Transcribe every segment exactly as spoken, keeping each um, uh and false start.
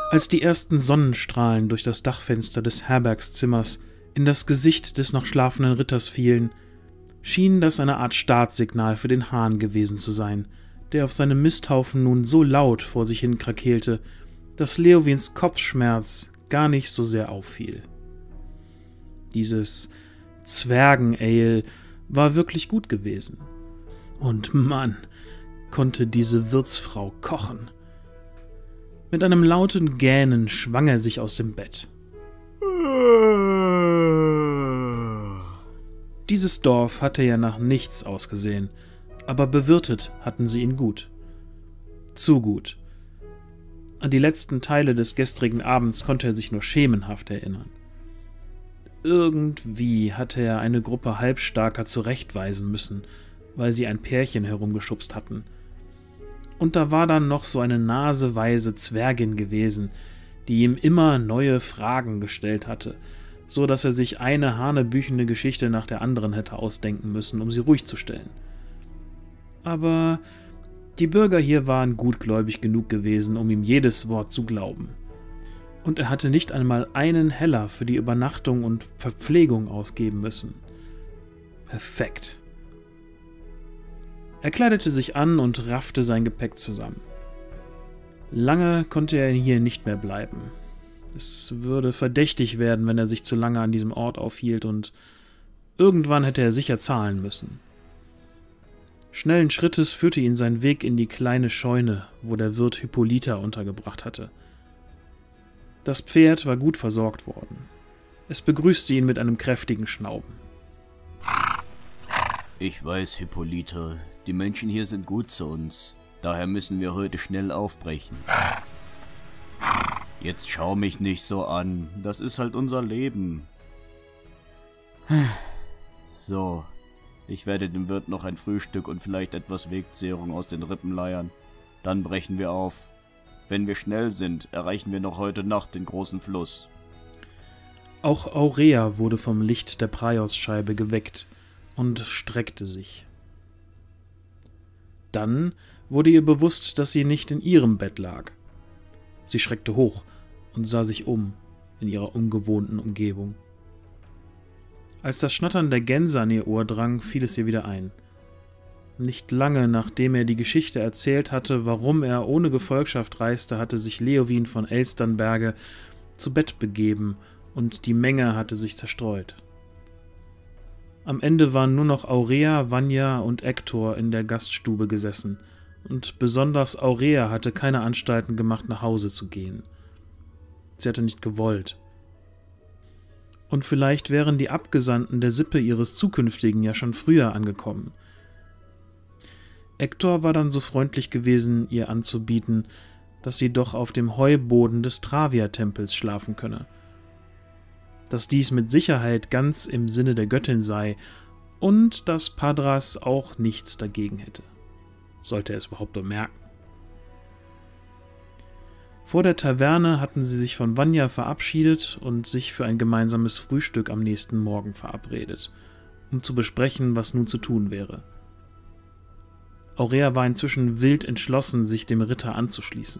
Als die ersten Sonnenstrahlen durch das Dachfenster des Herbergszimmers in das Gesicht des noch schlafenden Ritters fielen, schien das eine Art Startsignal für den Hahn gewesen zu sein, der auf seinem Misthaufen nun so laut vor sich hin krakeelte, dass Leowins Kopfschmerz gar nicht so sehr auffiel. Dieses Zwergen-Ale war wirklich gut gewesen. Und Mann, konnte diese Wirtsfrau kochen. Mit einem lauten Gähnen schwang er sich aus dem Bett. Dieses Dorf hatte ja nach nichts ausgesehen, aber bewirtet hatten sie ihn gut. Zu gut. An die letzten Teile des gestrigen Abends konnte er sich nur schemenhaft erinnern. Irgendwie hatte er eine Gruppe Halbstarker zurechtweisen müssen, weil sie ein Pärchen herumgeschubst hatten. Und da war dann noch so eine naseweise Zwergin gewesen, die ihm immer neue Fragen gestellt hatte, so dass er sich eine hanebüchende Geschichte nach der anderen hätte ausdenken müssen, um sie ruhig zu stellen. Aber die Bürger hier waren gutgläubig genug gewesen, um ihm jedes Wort zu glauben. Und er hatte nicht einmal einen Heller für die Übernachtung und Verpflegung ausgeben müssen. Perfekt. Er kleidete sich an und raffte sein Gepäck zusammen. Lange konnte er hier nicht mehr bleiben. Es würde verdächtig werden, wenn er sich zu lange an diesem Ort aufhielt, und irgendwann hätte er sicher zahlen müssen. Schnellen Schrittes führte ihn sein Weg in die kleine Scheune, wo der Wirt Hippolyta untergebracht hatte. Das Pferd war gut versorgt worden. Es begrüßte ihn mit einem kräftigen Schnauben. Ich weiß, Hippolyta, die Menschen hier sind gut zu uns. Daher müssen wir heute schnell aufbrechen. Jetzt schau mich nicht so an, das ist halt unser Leben. So, ich werde dem Wirt noch ein Frühstück und vielleicht etwas Wegzehrung aus den Rippen leiern. Dann brechen wir auf. Wenn wir schnell sind, erreichen wir noch heute Nacht den großen Fluss. Auch Aurea wurde vom Licht der Praiosscheibe geweckt und streckte sich. Dann wurde ihr bewusst, dass sie nicht in ihrem Bett lag. Sie schreckte hoch und sah sich um in ihrer ungewohnten Umgebung. Als das Schnattern der Gänse an ihr Ohr drang, fiel es ihr wieder ein. Nicht lange nachdem er die Geschichte erzählt hatte, warum er ohne Gefolgschaft reiste, hatte sich Leowin von Elsternberge zu Bett begeben und die Menge hatte sich zerstreut. Am Ende waren nur noch Aurea, Vanya und Hektor in der Gaststube gesessen, und besonders Aurea hatte keine Anstalten gemacht, nach Hause zu gehen. Sie hatte nicht gewollt. Und vielleicht wären die Abgesandten der Sippe ihres Zukünftigen ja schon früher angekommen. Hektor war dann so freundlich gewesen, ihr anzubieten, dass sie doch auf dem Heuboden des Travia-Tempels schlafen könne. Dass dies mit Sicherheit ganz im Sinne der Göttin sei und dass Padras auch nichts dagegen hätte. Sollte er es überhaupt bemerken. Vor der Taverne hatten sie sich von Vanya verabschiedet und sich für ein gemeinsames Frühstück am nächsten Morgen verabredet, um zu besprechen, was nun zu tun wäre. Aurea war inzwischen wild entschlossen, sich dem Ritter anzuschließen.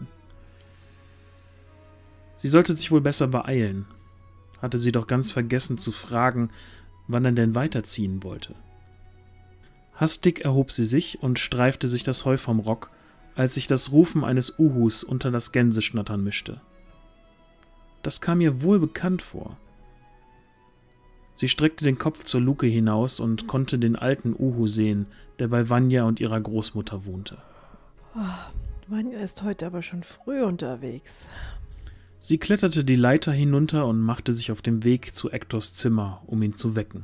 Sie sollte sich wohl besser beeilen, hatte sie doch ganz vergessen zu fragen, wann er denn weiterziehen wollte. Hastig erhob sie sich und streifte sich das Heu vom Rock, als sich das Rufen eines Uhus unter das Gänseschnattern mischte. Das kam ihr wohl bekannt vor. Sie streckte den Kopf zur Luke hinaus und konnte den alten Uhu sehen, der bei Vanya und ihrer Großmutter wohnte. Oh, Vanya ist heute aber schon früh unterwegs. Sie kletterte die Leiter hinunter und machte sich auf den Weg zu Hektors Zimmer, um ihn zu wecken.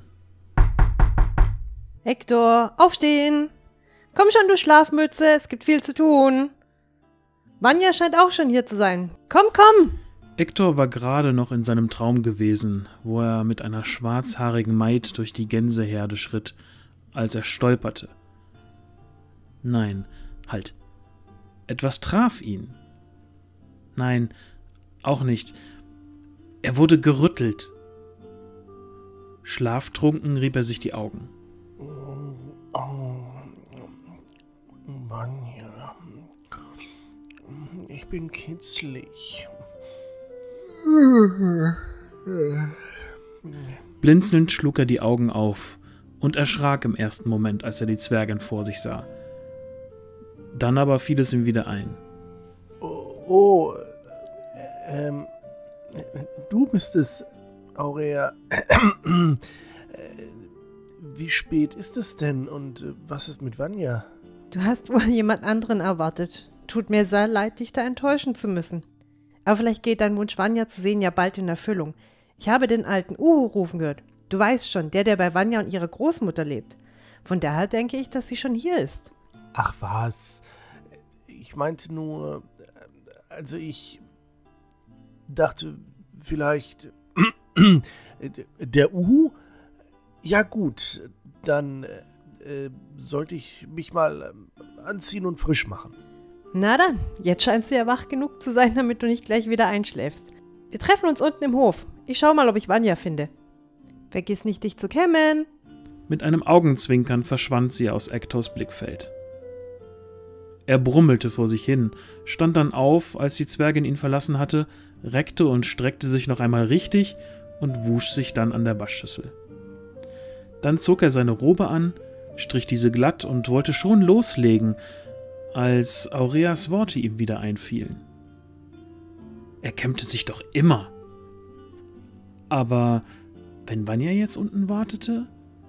Hektor, aufstehen! Komm schon, du Schlafmütze, es gibt viel zu tun. Vanya scheint auch schon hier zu sein. Komm, komm! Hektor war gerade noch in seinem Traum gewesen, wo er mit einer schwarzhaarigen Maid durch die Gänseherde schritt, als er stolperte. Nein, halt. Etwas traf ihn. Nein, auch nicht. Er wurde gerüttelt. Schlaftrunken rieb er sich die Augen. Vanya, ich bin kitzlig. Blinzelnd schlug er die Augen auf und erschrak im ersten Moment, als er die Zwergin vor sich sah. Dann aber fiel es ihm wieder ein. Oh, oh ähm, du bist es, Aurea. Wie spät ist es denn und was ist mit Vanya? Du hast wohl jemand anderen erwartet. Tut mir sehr leid, dich da enttäuschen zu müssen. Aber vielleicht geht dein Wunsch, Vanya zu sehen, ja bald in Erfüllung. Ich habe den alten Uhu rufen gehört. Du weißt schon, der, der bei Vanya und ihrer Großmutter lebt. Von daher denke ich, dass sie schon hier ist. Ach was, ich meinte nur, also ich dachte vielleicht, der Uhu? Ja gut, dann äh, sollte ich mich mal äh, anziehen und frisch machen. Na dann, jetzt scheinst du ja wach genug zu sein, damit du nicht gleich wieder einschläfst. Wir treffen uns unten im Hof. Ich schau mal, ob ich Vanya finde. Vergiss nicht, dich zu kämmen. Mit einem Augenzwinkern verschwand sie aus Ektors Blickfeld. Er brummelte vor sich hin, stand dann auf, als die Zwergin ihn verlassen hatte, reckte und streckte sich noch einmal richtig und wusch sich dann an der Waschschüssel. Dann zog er seine Robe an, strich diese glatt und wollte schon loslegen, als Aureas Worte ihm wieder einfielen. Er kämmte sich doch immer. Aber wenn Vanya jetzt unten wartete?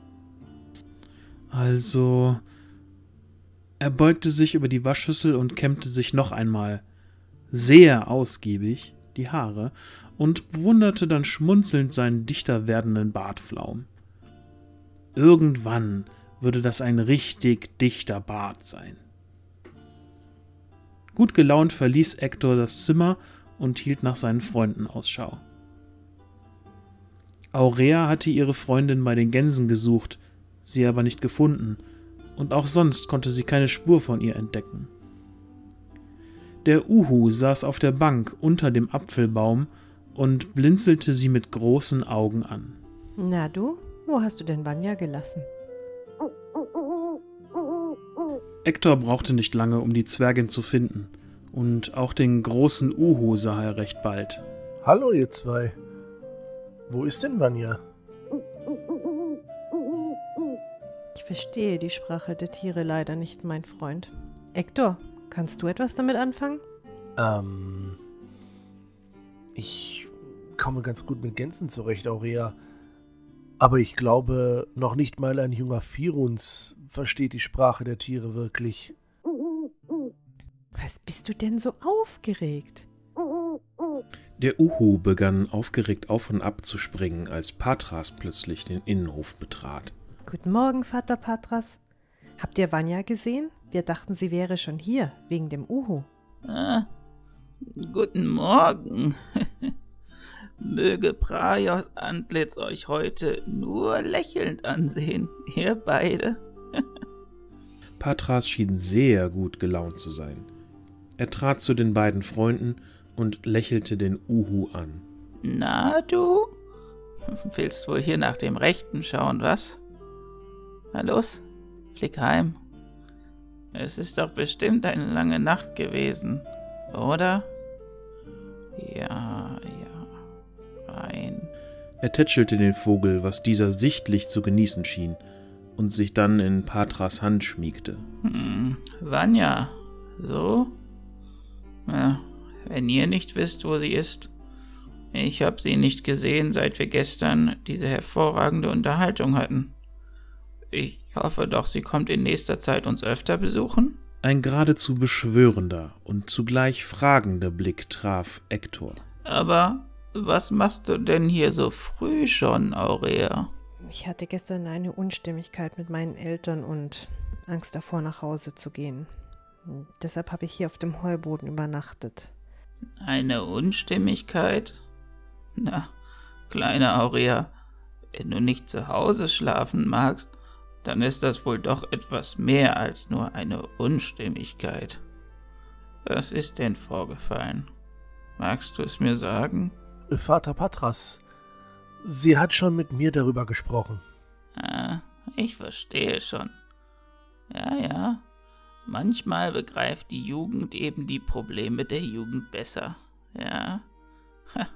Also... Er beugte sich über die Waschschüssel und kämmte sich noch einmal, sehr ausgiebig, die Haare und bewunderte dann schmunzelnd seinen dichter werdenden Bartflaum. Irgendwann würde das ein richtig dichter Bart sein. Gut gelaunt verließ Ektor das Zimmer und hielt nach seinen Freunden Ausschau. Aurea hatte ihre Freundin bei den Gänsen gesucht, sie aber nicht gefunden, und auch sonst konnte sie keine Spur von ihr entdecken. Der Uhu saß auf der Bank unter dem Apfelbaum und blinzelte sie mit großen Augen an. Na du, wo hast du denn Vanya gelassen? Ektor brauchte nicht lange, um die Zwergin zu finden, und auch den großen Uhu sah er recht bald. Hallo ihr zwei. Wo ist denn Vanya? Ich verstehe die Sprache der Tiere leider nicht, mein Freund. Ektor, kannst du etwas damit anfangen? Ähm, ich komme ganz gut mit Gänsen zurecht, Aurea. Aber ich glaube, noch nicht mal ein junger Firuns versteht die Sprache der Tiere wirklich. Was bist du denn so aufgeregt? Der Uhu begann aufgeregt auf und ab zu springen, als Patras plötzlich den Innenhof betrat. Guten Morgen, Vater Patras. Habt ihr Vanya gesehen? Wir dachten, sie wäre schon hier, wegen dem Uhu. Ah, guten Morgen. Möge Prajos Antlitz euch heute nur lächelnd ansehen, ihr beide. Patras schien sehr gut gelaunt zu sein. Er trat zu den beiden Freunden und lächelte den Uhu an. Na du? Willst wohl hier nach dem Rechten schauen, was? Na los, flieg heim. Es ist doch bestimmt eine lange Nacht gewesen, oder? Ja, ja, fein. Er tätschelte den Vogel, was dieser sichtlich zu genießen schien, und sich dann in Patras Hand schmiegte. Hm, Vanya, so? Ja, wenn ihr nicht wisst, wo sie ist. Ich habe sie nicht gesehen, seit wir gestern diese hervorragende Unterhaltung hatten. Ich hoffe doch, sie kommt in nächster Zeit uns öfter besuchen. Ein geradezu beschwörender und zugleich fragender Blick traf Ektor. Aber was machst du denn hier so früh schon, Aurea? Ich hatte gestern eine Unstimmigkeit mit meinen Eltern und Angst davor, nach Hause zu gehen. Und deshalb habe ich hier auf dem Heuboden übernachtet. Eine Unstimmigkeit? Na, kleine Aurea, wenn du nicht zu Hause schlafen magst, dann ist das wohl doch etwas mehr als nur eine Unstimmigkeit. Was ist denn vorgefallen? Magst du es mir sagen? Vater Patras, sie hat schon mit mir darüber gesprochen. Ah, ich verstehe schon. Ja, ja, manchmal begreift die Jugend eben die Probleme der Jugend besser. Ja, ha,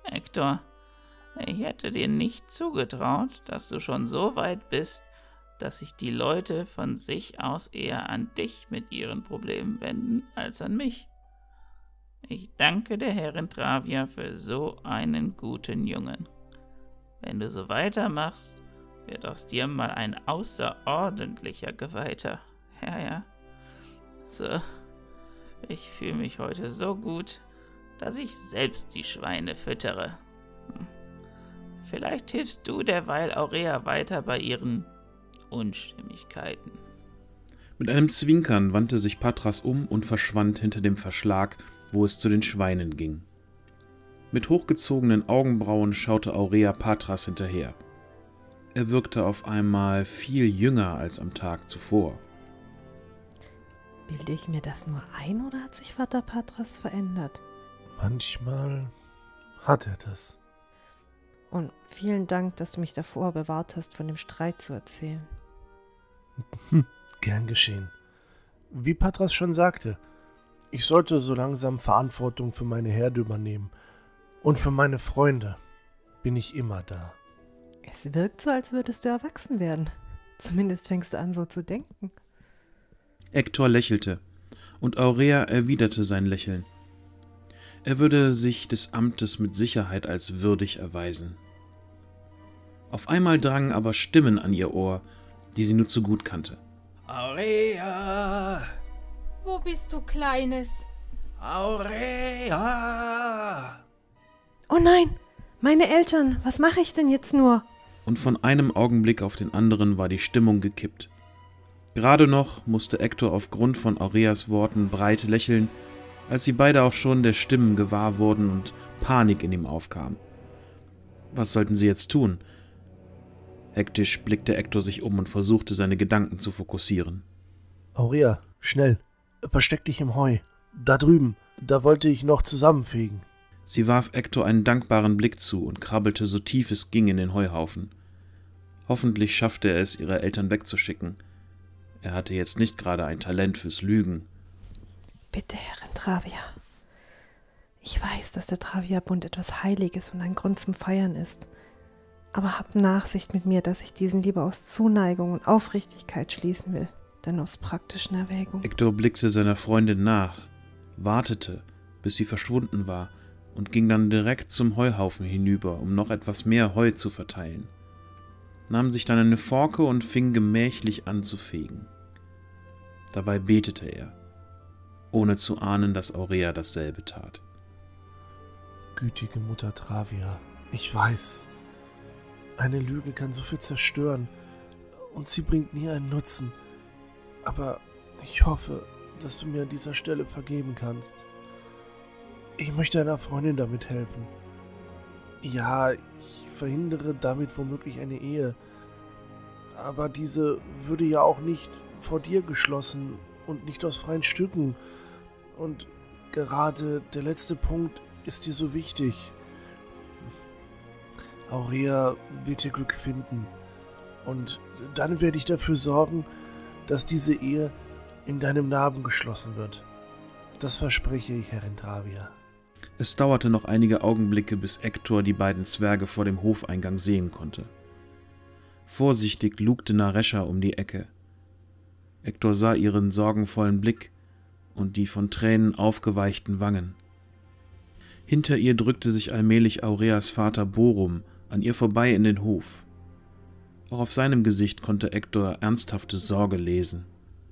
Hector, ich hätte dir nicht zugetraut, dass du schon so weit bist, dass sich die Leute von sich aus eher an dich mit ihren Problemen wenden, als an mich. Ich danke der Herrin Travia für so einen guten Jungen. Wenn du so weitermachst, wird aus dir mal ein außerordentlicher Geweihter. Ja, ja. So, ich fühle mich heute so gut, dass ich selbst die Schweine füttere. Hm. Vielleicht hilfst du derweil Aurea weiter bei ihren Unstimmigkeiten. Mit einem Zwinkern wandte sich Patras um und verschwand hinter dem Verschlag, wo es zu den Schweinen ging. Mit hochgezogenen Augenbrauen schaute Aurea Patras hinterher. Er wirkte auf einmal viel jünger als am Tag zuvor. Bilde ich mir das nur ein oder hat sich Vater Patras verändert? Manchmal hat er das. Und vielen Dank, dass du mich davor bewahrt hast, von dem Streit zu erzählen. Hm, gern geschehen. Wie Patras schon sagte, ich sollte so langsam Verantwortung für meine Herde übernehmen. Und für meine Freunde bin ich immer da. Es wirkt so, als würdest du erwachsen werden. Zumindest fängst du an, so zu denken. Hector lächelte, und Aurea erwiderte sein Lächeln. Er würde sich des Amtes mit Sicherheit als würdig erweisen. Auf einmal drangen aber Stimmen an ihr Ohr, die sie nur zu gut kannte. Aurea! Wo bist du, Kleines? Aurea! Oh nein, meine Eltern, was mache ich denn jetzt nur? Und von einem Augenblick auf den anderen war die Stimmung gekippt. Gerade noch musste Hector aufgrund von Aureas Worten breit lächeln, als sie beide auch schon der Stimmen gewahr wurden und Panik in ihm aufkam. Was sollten sie jetzt tun? Hektisch blickte Hector sich um und versuchte, seine Gedanken zu fokussieren. Aurea, schnell, versteck dich im Heu. Da drüben, da wollte ich noch zusammenfegen. Sie warf Hector einen dankbaren Blick zu und krabbelte so tief es ging in den Heuhaufen. Hoffentlich schaffte er es, ihre Eltern wegzuschicken. Er hatte jetzt nicht gerade ein Talent fürs Lügen. Bitte, Herrin Travia. Ich weiß, dass der Travia-Bund etwas Heiliges und ein Grund zum Feiern ist. Aber habt Nachsicht mit mir, dass ich diesen lieber aus Zuneigung und Aufrichtigkeit schließen will, denn aus praktischen Erwägungen. Hector blickte seiner Freundin nach, wartete, bis sie verschwunden war, und ging dann direkt zum Heuhaufen hinüber, um noch etwas mehr Heu zu verteilen, nahm sich dann eine Forke und fing gemächlich an zu fegen. Dabei betete er, ohne zu ahnen, dass Aurea dasselbe tat. Gütige Mutter Travia, ich weiß, eine Lüge kann so viel zerstören und sie bringt nie einen Nutzen. Aber ich hoffe, dass du mir an dieser Stelle vergeben kannst. Ich möchte einer Freundin damit helfen. Ja, ich verhindere damit womöglich eine Ehe. Aber diese würde ja auch nicht vor dir geschlossen und nicht aus freien Stücken. Und gerade der letzte Punkt ist dir so wichtig. Aurea wird ihr Glück finden. Und dann werde ich dafür sorgen, dass diese Ehe in deinem Namen geschlossen wird. Das verspreche ich, Herrin Travia. Es dauerte noch einige Augenblicke, bis Hector die beiden Zwerge vor dem Hofeingang sehen konnte. Vorsichtig lugte Naresha um die Ecke. Hector sah ihren sorgenvollen Blick und die von Tränen aufgeweichten Wangen. Hinter ihr drückte sich allmählich Aureas Vater Borum an ihr vorbei in den Hof. Auch auf seinem Gesicht konnte Hector ernsthafte Sorge lesen.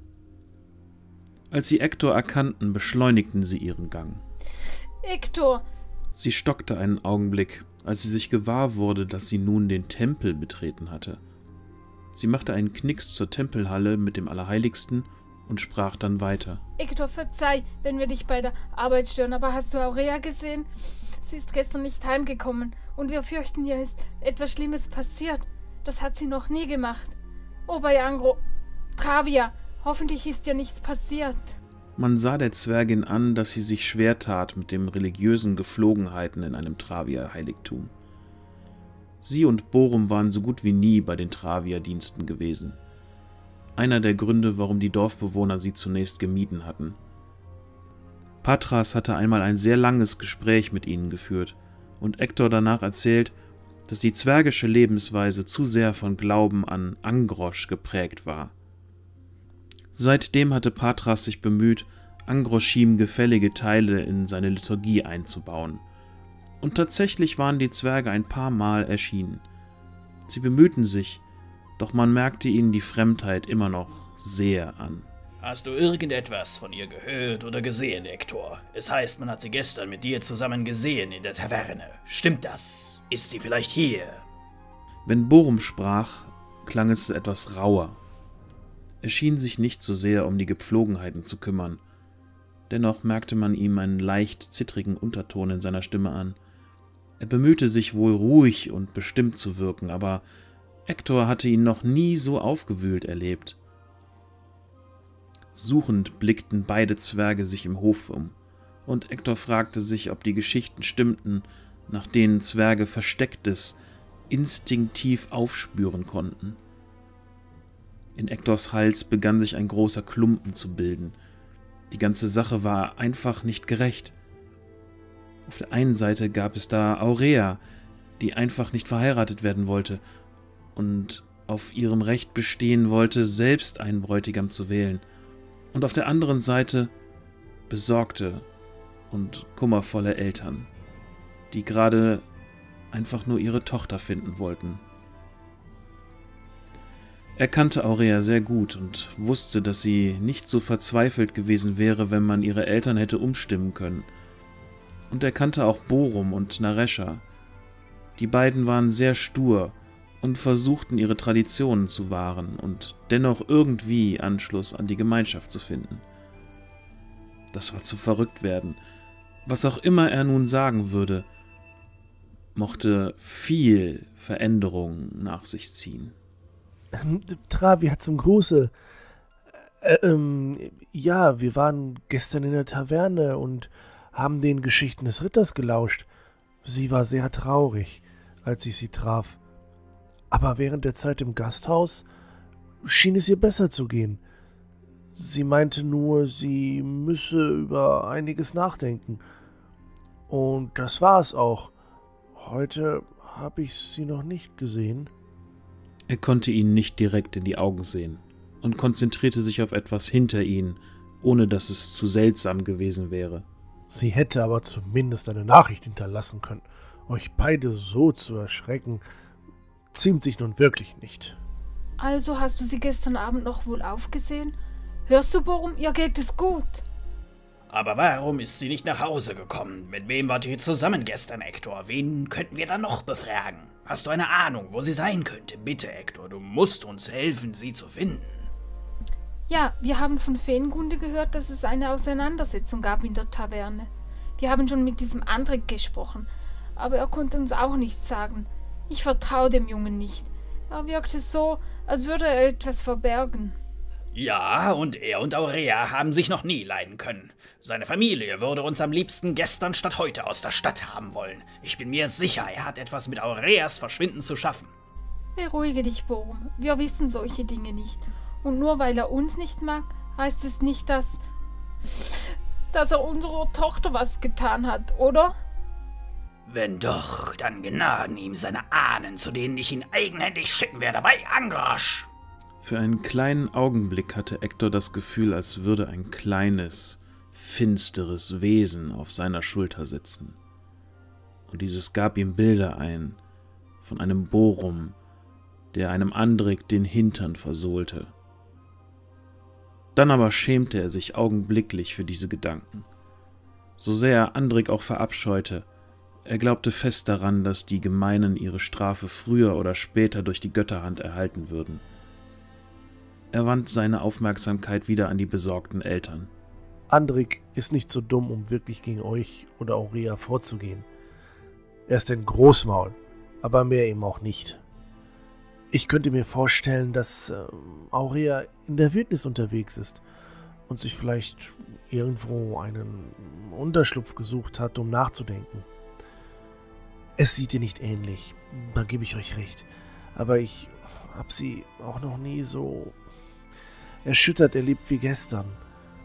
Als sie Hector erkannten, beschleunigten sie ihren Gang. Hector! Sie stockte einen Augenblick, als sie sich gewahr wurde, dass sie nun den Tempel betreten hatte. Sie machte einen Knicks zur Tempelhalle mit dem Allerheiligsten und sprach dann weiter. Hector, verzeih, wenn wir dich bei der Arbeit stören, aber hast du Aurea gesehen? Sie ist gestern nicht heimgekommen und wir fürchten, ihr ist etwas Schlimmes passiert. Das hat sie noch nie gemacht. Oh, bei Angro... Travia, hoffentlich ist dir nichts passiert. Man sah der Zwergin an, dass sie sich schwer tat mit den religiösen Gepflogenheiten in einem Travia-Heiligtum. Sie und Borum waren so gut wie nie bei den Travia-Diensten gewesen. Einer der Gründe, warum die Dorfbewohner sie zunächst gemieden hatten. Patras hatte einmal ein sehr langes Gespräch mit ihnen geführt, und Ektor danach erzählt, dass die zwergische Lebensweise zu sehr von Glauben an Angrosch geprägt war. Seitdem hatte Patras sich bemüht, Angroschim gefällige Teile in seine Liturgie einzubauen. Und tatsächlich waren die Zwerge ein paar Mal erschienen. Sie bemühten sich, doch man merkte ihnen die Fremdheit immer noch sehr an. Hast du irgendetwas von ihr gehört oder gesehen, Ektor? Es heißt, man hat sie gestern mit dir zusammen gesehen in der Taverne. Stimmt das? Ist sie vielleicht hier? Wenn Borum sprach, klang es etwas rauer. Er schien sich nicht so sehr um die Gepflogenheiten zu kümmern. Dennoch merkte man ihm einen leicht zittrigen Unterton in seiner Stimme an. Er bemühte sich wohl ruhig und bestimmt zu wirken, aber Ektor hatte ihn noch nie so aufgewühlt erlebt. Suchend blickten beide Zwerge sich im Hof um, und Ektor fragte sich, ob die Geschichten stimmten, nach denen Zwerge Verstecktes instinktiv aufspüren konnten. In Ektors Hals begann sich ein großer Klumpen zu bilden. Die ganze Sache war einfach nicht gerecht. Auf der einen Seite gab es da Aurea, die einfach nicht verheiratet werden wollte und auf ihrem Recht bestehen wollte, selbst einen Bräutigam zu wählen. Und auf der anderen Seite besorgte und kummervolle Eltern, die gerade einfach nur ihre Tochter finden wollten. Er kannte Aurea sehr gut und wusste, dass sie nicht so verzweifelt gewesen wäre, wenn man ihre Eltern hätte umstimmen können. Und er kannte auch Borum und Naresha. Die beiden waren sehr stur und versuchten, ihre Traditionen zu wahren und dennoch irgendwie Anschluss an die Gemeinschaft zu finden. Das war zu verrückt werden. Was auch immer er nun sagen würde, mochte viel Veränderung nach sich ziehen. Travia zum Gruße. Äh, ähm, ja, wir waren gestern in der Taverne und haben den Geschichten des Ritters gelauscht. Sie war sehr traurig, als ich sie traf. Aber während der Zeit im Gasthaus schien es ihr besser zu gehen. Sie meinte nur, sie müsse über einiges nachdenken. Und das war es auch. Heute habe ich sie noch nicht gesehen. Er konnte ihnen nicht direkt in die Augen sehen und konzentrierte sich auf etwas hinter ihnen, ohne dass es zu seltsam gewesen wäre. Sie hätte aber zumindest eine Nachricht hinterlassen können. Euch beide so zu erschrecken, ziemt sich nun wirklich nicht. Also hast du sie gestern Abend noch wohl aufgesehen? Hörst du, Borum, ihr geht es gut. Aber warum ist sie nicht nach Hause gekommen? Mit wem wart ihr zusammen gestern, Ektor? Wen könnten wir dann noch befragen? Hast du eine Ahnung, wo sie sein könnte? Bitte, Ektor, du musst uns helfen, sie zu finden. Ja, wir haben von Feengunde gehört, dass es eine Auseinandersetzung gab in der Taverne. Wir haben schon mit diesem Andrik gesprochen, aber er konnte uns auch nichts sagen. Ich vertraue dem Jungen nicht. Er wirkte so, als würde er etwas verbergen. Ja, und er und Aurea haben sich noch nie leiden können. Seine Familie würde uns am liebsten gestern statt heute aus der Stadt haben wollen. Ich bin mir sicher, er hat etwas mit Aureas Verschwinden zu schaffen. Beruhige dich, Borum. Wir wissen solche Dinge nicht. Und nur weil er uns nicht mag, heißt es nicht, dass... dass er unserer Tochter was getan hat, oder? Wenn doch, dann gnaden ihm seine Ahnen, zu denen ich ihn eigenhändig schicken werde, bei Angrosch. Für einen kleinen Augenblick hatte Ektor das Gefühl, als würde ein kleines, finsteres Wesen auf seiner Schulter sitzen. Und dieses gab ihm Bilder ein, von einem Borum, der einem Andrik den Hintern versohlte. Dann aber schämte er sich augenblicklich für diese Gedanken. So sehr er Andrik auch verabscheute, er glaubte fest daran, dass die Gemeinen ihre Strafe früher oder später durch die Götterhand erhalten würden. Er wandte seine Aufmerksamkeit wieder an die besorgten Eltern. Andrik ist nicht so dumm, um wirklich gegen euch oder Aurea vorzugehen. Er ist ein Großmaul, aber mehr eben auch nicht. Ich könnte mir vorstellen, dass äh, Aurea in der Wildnis unterwegs ist und sich vielleicht irgendwo einen Unterschlupf gesucht hat, um nachzudenken. Es sieht ihr nicht ähnlich, da gebe ich euch recht, aber ich habe sie auch noch nie so erschüttert erlebt wie gestern.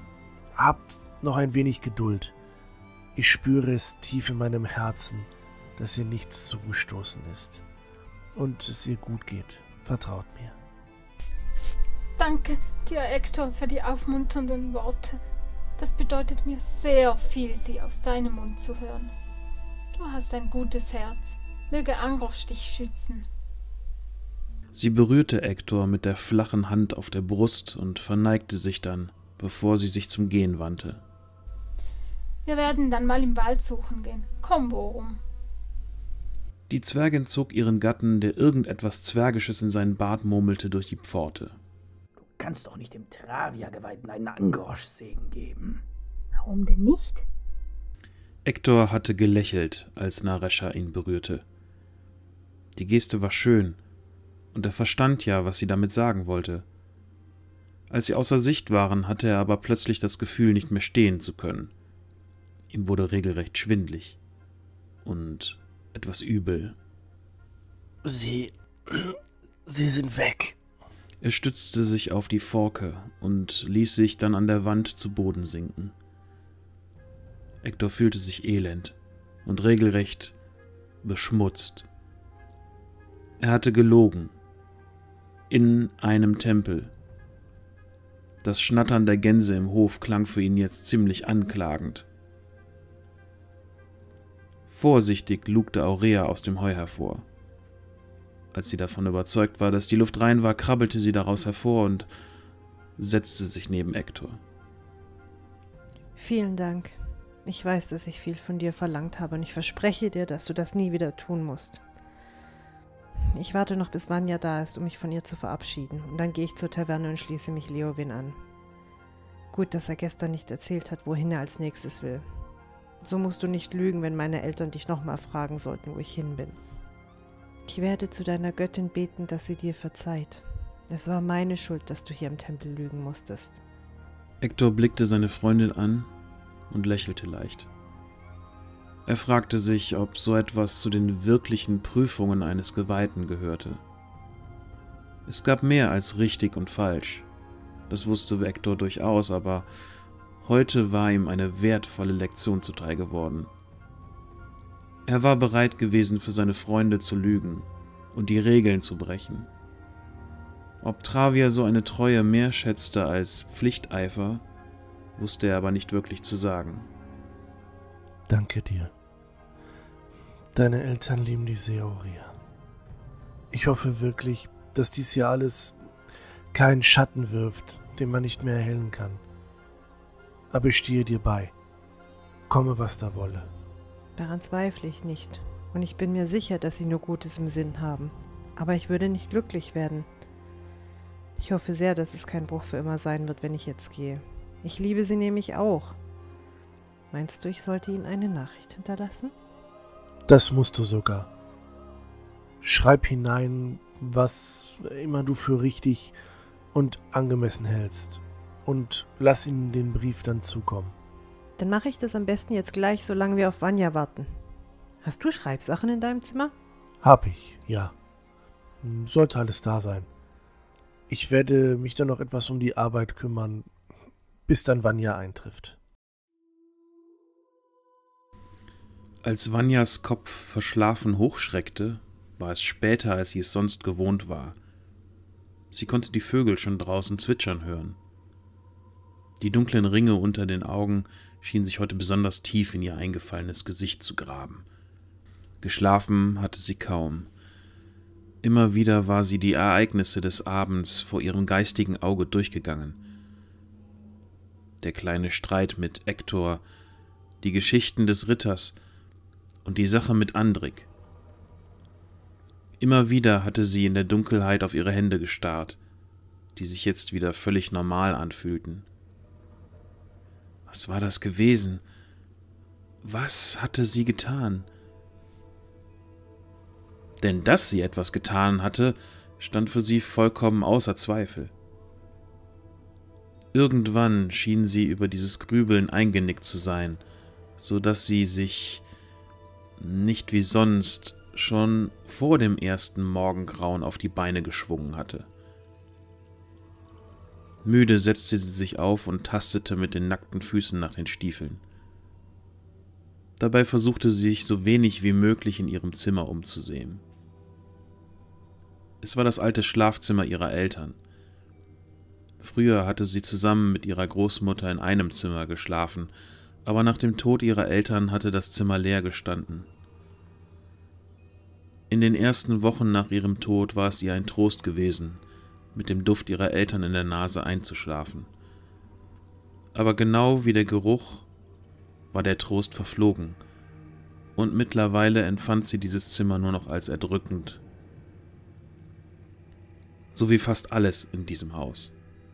Habt noch ein wenig Geduld. Ich spüre es tief in meinem Herzen. dass ihr nichts zugestoßen ist und es ihr gut geht. Vertraut mir. Danke dir, Hector, für die aufmunternden Worte. Das bedeutet mir sehr viel, sie aus deinem Mund zu hören. Du hast ein gutes Herz. Möge Angrosch dich schützen. Sie berührte Hector mit der flachen Hand auf der Brust und verneigte sich dann, bevor sie sich zum Gehen wandte. Wir werden dann mal im Wald suchen gehen. Komm, Borum. Die Zwergin zog ihren Gatten, der irgendetwas Zwergisches in seinen Bart murmelte, durch die Pforte. Du kannst doch nicht dem Travia-Geweihten einen Angrosch-Segen geben. Warum denn nicht? Hector hatte gelächelt, als Naresha ihn berührte. Die Geste war schön, und er verstand ja, was sie damit sagen wollte. Als sie außer Sicht waren, hatte er aber plötzlich das Gefühl, nicht mehr stehen zu können. Ihm wurde regelrecht schwindlig und etwas übel. Sie... Sie sind weg. Er stützte sich auf die Forke und ließ sich dann an der Wand zu Boden sinken. Hector fühlte sich elend und regelrecht beschmutzt. Er hatte gelogen. In einem Tempel. Das Schnattern der Gänse im Hof klang für ihn jetzt ziemlich anklagend. Vorsichtig lugte Aurea aus dem Heu hervor. Als sie davon überzeugt war, dass die Luft rein war, krabbelte sie daraus hervor und setzte sich neben Hector. Vielen Dank. Ich weiß, dass ich viel von dir verlangt habe und ich verspreche dir, dass du das nie wieder tun musst. Ich warte noch, bis Vanya da ist, um mich von ihr zu verabschieden, und dann gehe ich zur Taverne und schließe mich Leowin an. Gut, dass er gestern nicht erzählt hat, wohin er als nächstes will. So musst du nicht lügen, wenn meine Eltern dich nochmal fragen sollten, wo ich hin bin. Ich werde zu deiner Göttin beten, dass sie dir verzeiht. Es war meine Schuld, dass du hier im Tempel lügen musstest. Hector blickte seine Freundin an und lächelte leicht. Er fragte sich, ob so etwas zu den wirklichen Prüfungen eines Geweihten gehörte. Es gab mehr als richtig und falsch. Das wusste Hector durchaus, aber heute war ihm eine wertvolle Lektion zuteil geworden. Er war bereit gewesen, für seine Freunde zu lügen und die Regeln zu brechen. Ob Travia so eine Treue mehr schätzte als Pflichteifer, wusste er aber nicht wirklich zu sagen. Danke dir. Deine Eltern lieben die sehr, Aurea. Ich hoffe wirklich, dass dies hier alles keinen Schatten wirft, den man nicht mehr erhellen kann. Aber ich stehe dir bei. Komme, was da wolle. Daran zweifle ich nicht. Und ich bin mir sicher, dass sie nur Gutes im Sinn haben. Aber ich würde nicht glücklich werden. Ich hoffe sehr, dass es kein Bruch für immer sein wird, wenn ich jetzt gehe. Ich liebe sie nämlich auch. Meinst du, ich sollte ihnen eine Nachricht hinterlassen? Das musst du sogar. Schreib hinein, was immer du für richtig und angemessen hältst. Und lass ihnen den Brief dann zukommen. Dann mache ich das am besten jetzt gleich, solange wir auf Vanya warten. Hast du Schreibsachen in deinem Zimmer? Hab ich, ja. Sollte alles da sein. Ich werde mich dann noch etwas um die Arbeit kümmern, bis dann Vanya eintrifft. Als Vanyas Kopf verschlafen hochschreckte, war es später, als sie es sonst gewohnt war. Sie konnte die Vögel schon draußen zwitschern hören. Die dunklen Ringe unter den Augen schienen sich heute besonders tief in ihr eingefallenes Gesicht zu graben. Geschlafen hatte sie kaum. Immer wieder war sie die Ereignisse des Abends vor ihrem geistigen Auge durchgegangen. Der kleine Streit mit Hector, die Geschichten des Ritters und die Sache mit Andrik. Immer wieder hatte sie in der Dunkelheit auf ihre Hände gestarrt, die sich jetzt wieder völlig normal anfühlten. Was war das gewesen? Was hatte sie getan? Denn dass sie etwas getan hatte, stand für sie vollkommen außer Zweifel. Irgendwann schien sie über dieses Grübeln eingenickt zu sein, so dass sie sich nicht wie sonst schon vor dem ersten Morgengrauen auf die Beine geschwungen hatte. Müde setzte sie sich auf und tastete mit den nackten Füßen nach den Stiefeln. Dabei versuchte sie sich so wenig wie möglich in ihrem Zimmer umzusehen. Es war das alte Schlafzimmer ihrer Eltern. Früher hatte sie zusammen mit ihrer Großmutter in einem Zimmer geschlafen, aber nach dem Tod ihrer Eltern hatte das Zimmer leer gestanden. In den ersten Wochen nach ihrem Tod war es ihr ein Trost gewesen, mit dem Duft ihrer Eltern in der Nase einzuschlafen. Aber genau wie der Geruch war der Trost verflogen, und mittlerweile empfand sie dieses Zimmer nur noch als erdrückend, so wie fast alles in diesem Haus.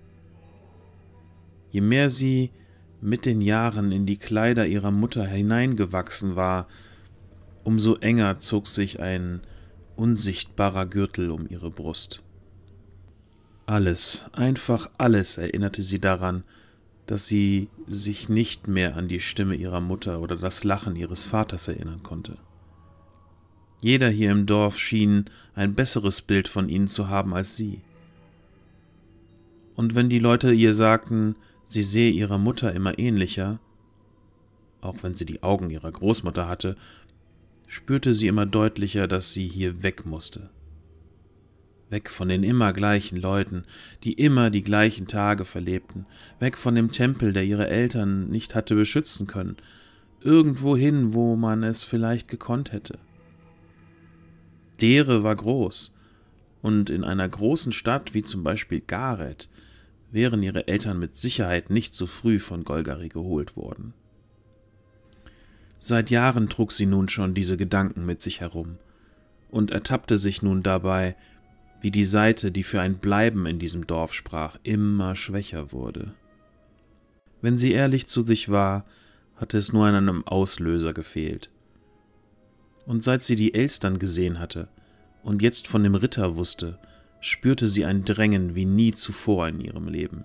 Je mehr sie mit den Jahren in die Kleider ihrer Mutter hineingewachsen war, umso enger zog sich ein unsichtbarer Gürtel um ihre Brust. Alles, einfach alles erinnerte sie daran, dass sie sich nicht mehr an die Stimme ihrer Mutter oder das Lachen ihres Vaters erinnern konnte. Jeder hier im Dorf schien ein besseres Bild von ihnen zu haben als sie. Und wenn die Leute ihr sagten, sie sehe ihrer Mutter immer ähnlicher, auch wenn sie die Augen ihrer Großmutter hatte, spürte sie immer deutlicher, dass sie hier weg musste. Weg von den immer gleichen Leuten, die immer die gleichen Tage verlebten, weg von dem Tempel, der ihre Eltern nicht hatte beschützen können, irgendwohin, wo man es vielleicht gekonnt hätte. Dere war groß, und in einer großen Stadt wie zum Beispiel Gareth wären ihre Eltern mit Sicherheit nicht so früh von Golgari geholt worden. Seit Jahren trug sie nun schon diese Gedanken mit sich herum und ertappte sich nun dabei, wie die Seite, die für ein Bleiben in diesem Dorf sprach, immer schwächer wurde. Wenn sie ehrlich zu sich war, hatte es nur an einem Auslöser gefehlt. Und seit sie die Elstern gesehen hatte und jetzt von dem Ritter wusste, spürte sie ein Drängen wie nie zuvor in ihrem Leben.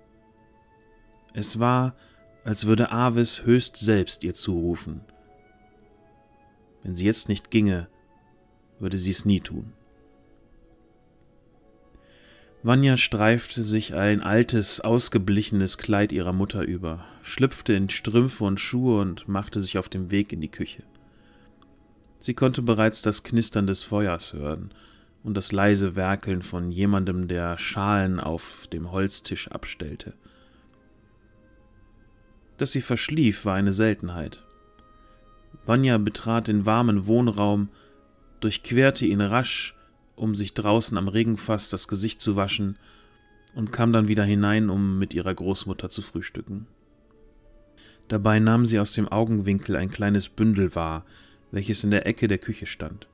Es war, als würde Arvis höchst selbst ihr zurufen. Wenn sie jetzt nicht ginge, würde sie es nie tun. Vanya streifte sich ein altes, ausgeblichenes Kleid ihrer Mutter über, schlüpfte in Strümpfe und Schuhe und machte sich auf den Weg in die Küche. Sie konnte bereits das Knistern des Feuers hören und das leise Werkeln von jemandem, der Schalen auf dem Holztisch abstellte. Dass sie verschlief, war eine Seltenheit. Vanya betrat den warmen Wohnraum, durchquerte ihn rasch, um sich draußen am Regenfass das Gesicht zu waschen, und kam dann wieder hinein, um mit ihrer Großmutter zu frühstücken. Dabei nahm sie aus dem Augenwinkel ein kleines Bündel wahr, welches in der Ecke der Küche stand.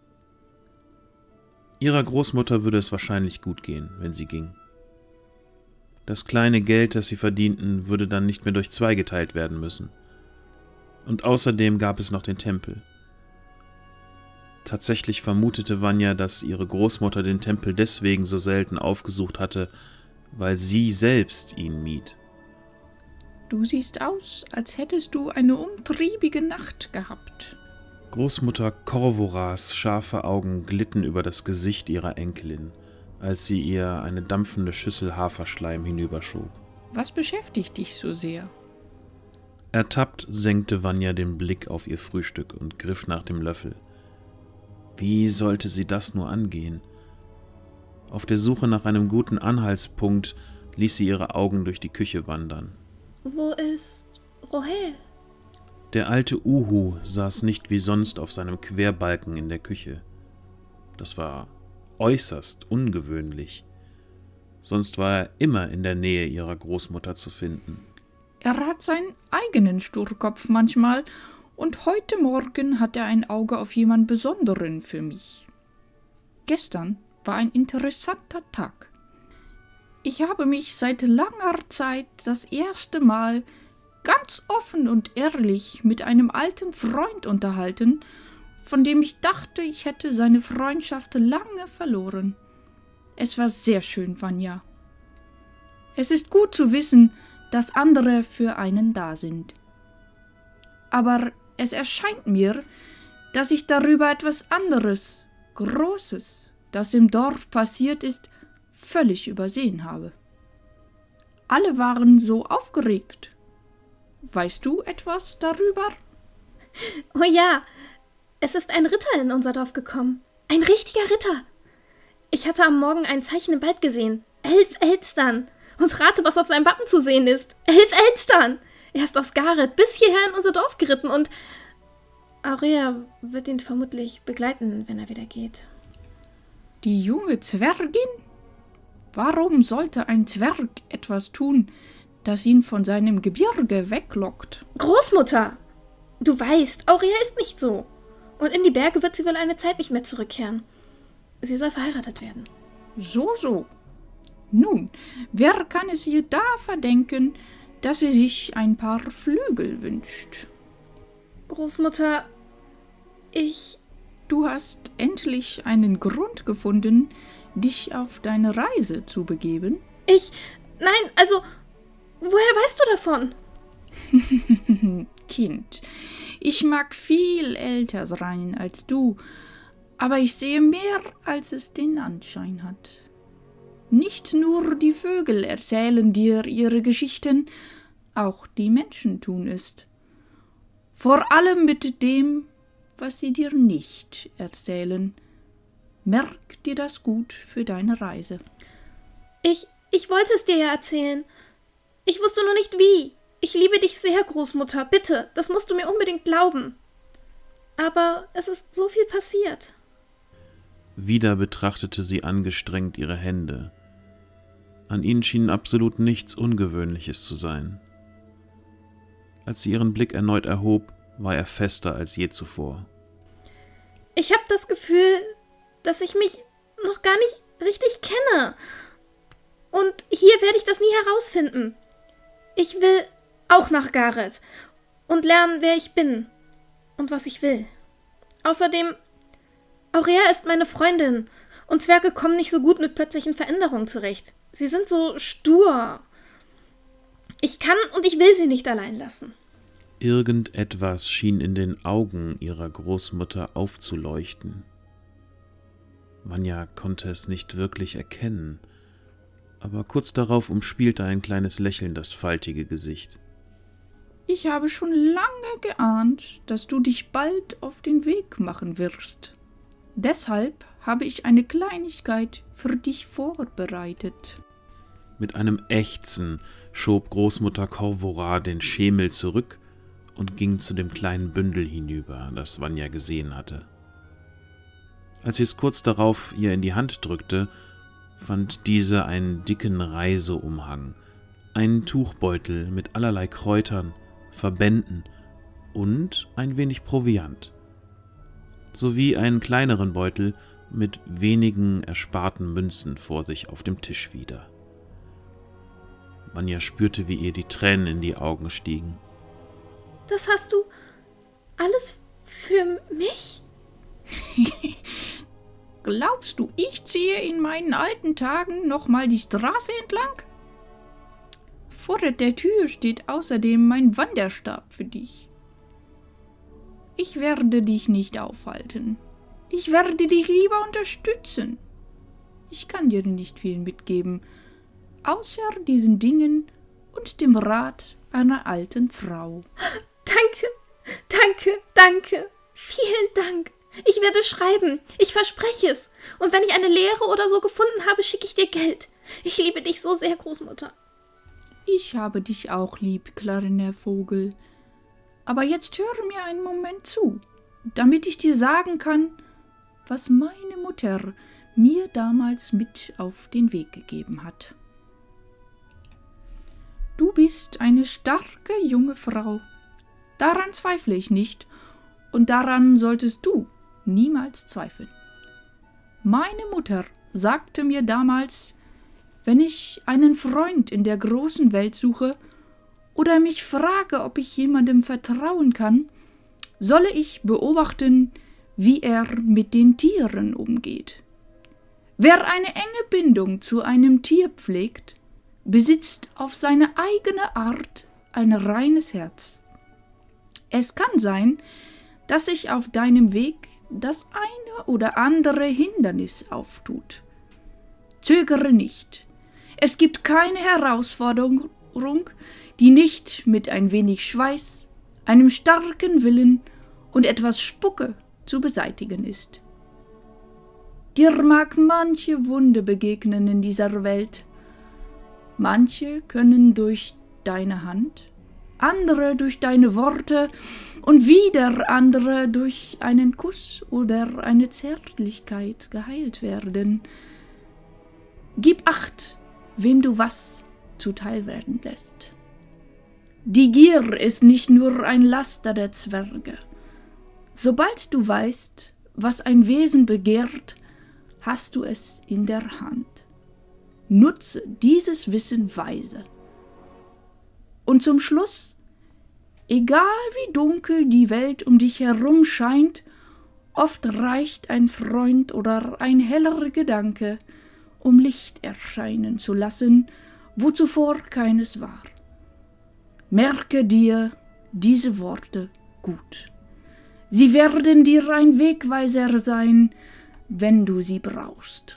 Ihrer Großmutter würde es wahrscheinlich gut gehen, wenn sie ging. Das kleine Geld, das sie verdienten, würde dann nicht mehr durch zwei geteilt werden müssen. Und außerdem gab es noch den Tempel. Tatsächlich vermutete Vanya, dass ihre Großmutter den Tempel deswegen so selten aufgesucht hatte, weil sie selbst ihn mied. Du siehst aus, als hättest du eine umtriebige Nacht gehabt. Großmutter Korvoras scharfe Augen glitten über das Gesicht ihrer Enkelin, als sie ihr eine dampfende Schüssel Haferschleim hinüberschob. Was beschäftigt dich so sehr? Ertappt senkte Vanya den Blick auf ihr Frühstück und griff nach dem Löffel. Wie sollte sie das nur angehen? Auf der Suche nach einem guten Anhaltspunkt ließ sie ihre Augen durch die Küche wandern. Wo ist Rohel? Der alte Uhu saß nicht wie sonst auf seinem Querbalken in der Küche. Das war äußerst ungewöhnlich. Sonst war er immer in der Nähe ihrer Großmutter zu finden. Er hat seinen eigenen Sturkopf manchmal, und heute Morgen hat er ein Auge auf jemand Besonderen für mich. Gestern war ein interessanter Tag. Ich habe mich seit langer Zeit das erste Mal ganz offen und ehrlich mit einem alten Freund unterhalten, von dem ich dachte, ich hätte seine Freundschaft lange verloren. Es war sehr schön, Vanya. Es ist gut zu wissen, dass andere für einen da sind. Aber es erscheint mir, dass ich darüber etwas anderes, Großes, das im Dorf passiert ist, völlig übersehen habe. Alle waren so aufgeregt. Weißt du etwas darüber? Oh ja, es ist ein Ritter in unser Dorf gekommen. Ein richtiger Ritter. Ich hatte am Morgen ein Zeichen im Wald gesehen. Elf Elstern. Und rate, was auf seinem Wappen zu sehen ist. Elf Elstern. Er ist aus Gareth bis hierher in unser Dorf geritten und Aurea wird ihn vermutlich begleiten, wenn er wieder geht. Die junge Zwergin? Warum sollte ein Zwerg etwas tun, das ihn von seinem Gebirge weglockt? Großmutter! Du weißt, Aurea ist nicht so. Und in die Berge wird sie wohl eine Zeit nicht mehr zurückkehren. Sie soll verheiratet werden. So, so. Nun, wer kann es ihr da verdenken, dass sie sich ein paar Flügel wünscht? Großmutter, ich... Du hast endlich einen Grund gefunden, dich auf deine Reise zu begeben? Ich... Nein, also... Woher weißt du davon? Kind, ich mag viel älter sein als du, aber ich sehe mehr, als es den Anschein hat. Nicht nur die Vögel erzählen dir ihre Geschichten, auch die Menschen tun es. Vor allem mit dem, was sie dir nicht erzählen. Merk dir das gut für deine Reise. Ich, ich wollte es dir ja erzählen. Ich wusste nur nicht wie. Ich liebe dich sehr, Großmutter. Bitte, das musst du mir unbedingt glauben. Aber es ist so viel passiert. Wieder betrachtete sie angestrengt ihre Hände. An ihnen schien absolut nichts Ungewöhnliches zu sein. Als sie ihren Blick erneut erhob, war er fester als je zuvor. Ich habe das Gefühl, dass ich mich noch gar nicht richtig kenne. Und hier werde ich das nie herausfinden. Ich will auch nach Gareth und lernen, wer ich bin und was ich will. Außerdem, Aurea ist meine Freundin und Zwerge kommen nicht so gut mit plötzlichen Veränderungen zurecht. Sie sind so stur. Ich kann und ich will sie nicht allein lassen. Irgendetwas schien in den Augen ihrer Großmutter aufzuleuchten. Vanya konnte es nicht wirklich erkennen, aber kurz darauf umspielte ein kleines Lächeln das faltige Gesicht. Ich habe schon lange geahnt, dass du dich bald auf den Weg machen wirst. Deshalb habe ich eine Kleinigkeit für dich vorbereitet. Mit einem Ächzen schob Großmutter Corvora den Schemel zurück und ging zu dem kleinen Bündel hinüber, das Vanya gesehen hatte. Als sie es kurz darauf ihr in die Hand drückte, fand diese einen dicken Reiseumhang, einen Tuchbeutel mit allerlei Kräutern, Verbänden und ein wenig Proviant, sowie einen kleineren Beutel mit wenigen ersparten Münzen vor sich auf dem Tisch wieder. Vanya spürte, wie ihr die Tränen in die Augen stiegen. Das hast du alles für mich? Glaubst du, ich ziehe in meinen alten Tagen noch mal die Straße entlang? Vor der Tür steht außerdem mein Wanderstab für dich. Ich werde dich nicht aufhalten. Ich werde dich lieber unterstützen. Ich kann dir nicht viel mitgeben, außer diesen Dingen und dem Rat einer alten Frau. Danke, danke, danke. Vielen Dank. Ich werde schreiben. Ich verspreche es. Und wenn ich eine Lehre oder so gefunden habe, schicke ich dir Geld. Ich liebe dich so sehr, Großmutter. Ich habe dich auch lieb, kleiner Vogel. Aber jetzt höre mir einen Moment zu, damit ich dir sagen kann, was meine Mutter mir damals mit auf den Weg gegeben hat. Du bist eine starke junge Frau. Daran zweifle ich nicht, und daran solltest du niemals zweifeln. Meine Mutter sagte mir damals, wenn ich einen Freund in der großen Welt suche oder mich frage, ob ich jemandem vertrauen kann, solle ich beobachten, wie er mit den Tieren umgeht. Wer eine enge Bindung zu einem Tier pflegt, besitzt auf seine eigene Art ein reines Herz. Es kann sein, dass sich auf deinem Weg das eine oder andere Hindernis auftut. Zögere nicht. Es gibt keine Herausforderung, die nicht mit ein wenig Schweiß, einem starken Willen und etwas Spucke zu beseitigen ist. Dir mag manche Wunde begegnen in dieser Welt. Manche können durch deine Hand, andere durch deine Worte und wieder andere durch einen Kuss oder eine Zärtlichkeit geheilt werden. Gib Acht, wem du was zuteil werden lässt. Die Gier ist nicht nur ein Laster der Zwerge. Sobald du weißt, was ein Wesen begehrt, hast du es in der Hand. Nutze dieses Wissen weise. Und zum Schluss, egal wie dunkel die Welt um dich herum scheint, oft reicht ein Freund oder ein heller Gedanke, um Licht erscheinen zu lassen, wo zuvor keines war. Merke dir diese Worte gut. Sie werden dir ein Wegweiser sein, wenn du sie brauchst.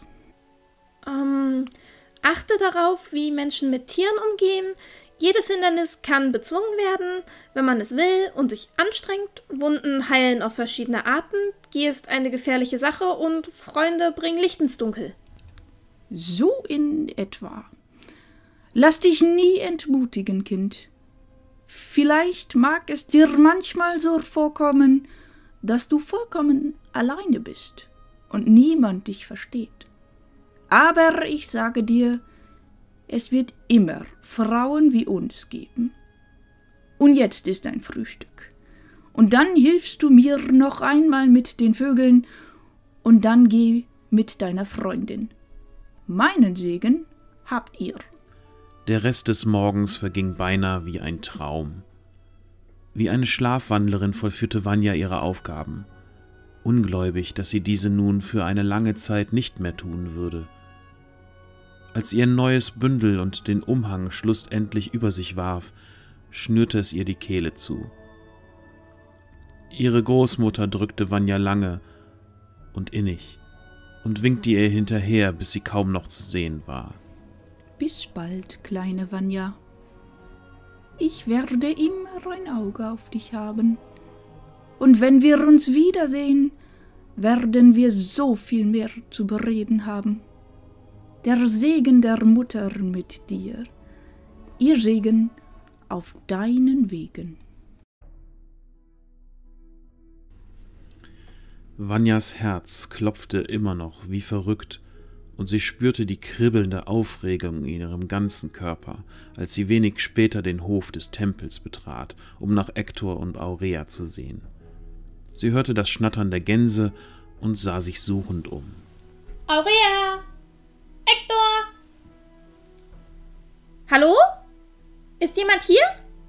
Ähm, achte darauf, wie Menschen mit Tieren umgehen. Jedes Hindernis kann bezwungen werden, wenn man es will und sich anstrengt. Wunden heilen auf verschiedene Arten. Gier ist eine gefährliche Sache und Freunde bringen Licht ins Dunkel. So in etwa. Lass dich nie entmutigen, Kind. Vielleicht mag es dir manchmal so vorkommen, dass du vollkommen alleine bist und niemand dich versteht. Aber ich sage dir, es wird immer Frauen wie uns geben. Und jetzt ist dein Frühstück. Und dann hilfst du mir noch einmal mit den Vögeln und dann geh mit deiner Freundin. Meinen Segen habt ihr. Der Rest des Morgens verging beinahe wie ein Traum. Wie eine Schlafwandlerin vollführte Vanya ihre Aufgaben, ungläubig, dass sie diese nun für eine lange Zeit nicht mehr tun würde. Als ihr ein neues Bündel und den Umhang schlussendlich über sich warf, schnürte es ihr die Kehle zu. Ihre Großmutter drückte Vanya lange und innig und winkte ihr hinterher, bis sie kaum noch zu sehen war. Bis bald, kleine Vanya. Ich werde immer ein Auge auf dich haben. Und wenn wir uns wiedersehen, werden wir so viel mehr zu bereden haben. Der Segen der Mutter mit dir, ihr Segen auf deinen Wegen. Vanyas Herz klopfte immer noch wie verrückt, und sie spürte die kribbelnde Aufregung in ihrem ganzen Körper, als sie wenig später den Hof des Tempels betrat, um nach Ektor und Aurea zu sehen. Sie hörte das Schnattern der Gänse und sah sich suchend um. Aurea! Ektor! Hallo? Ist jemand hier?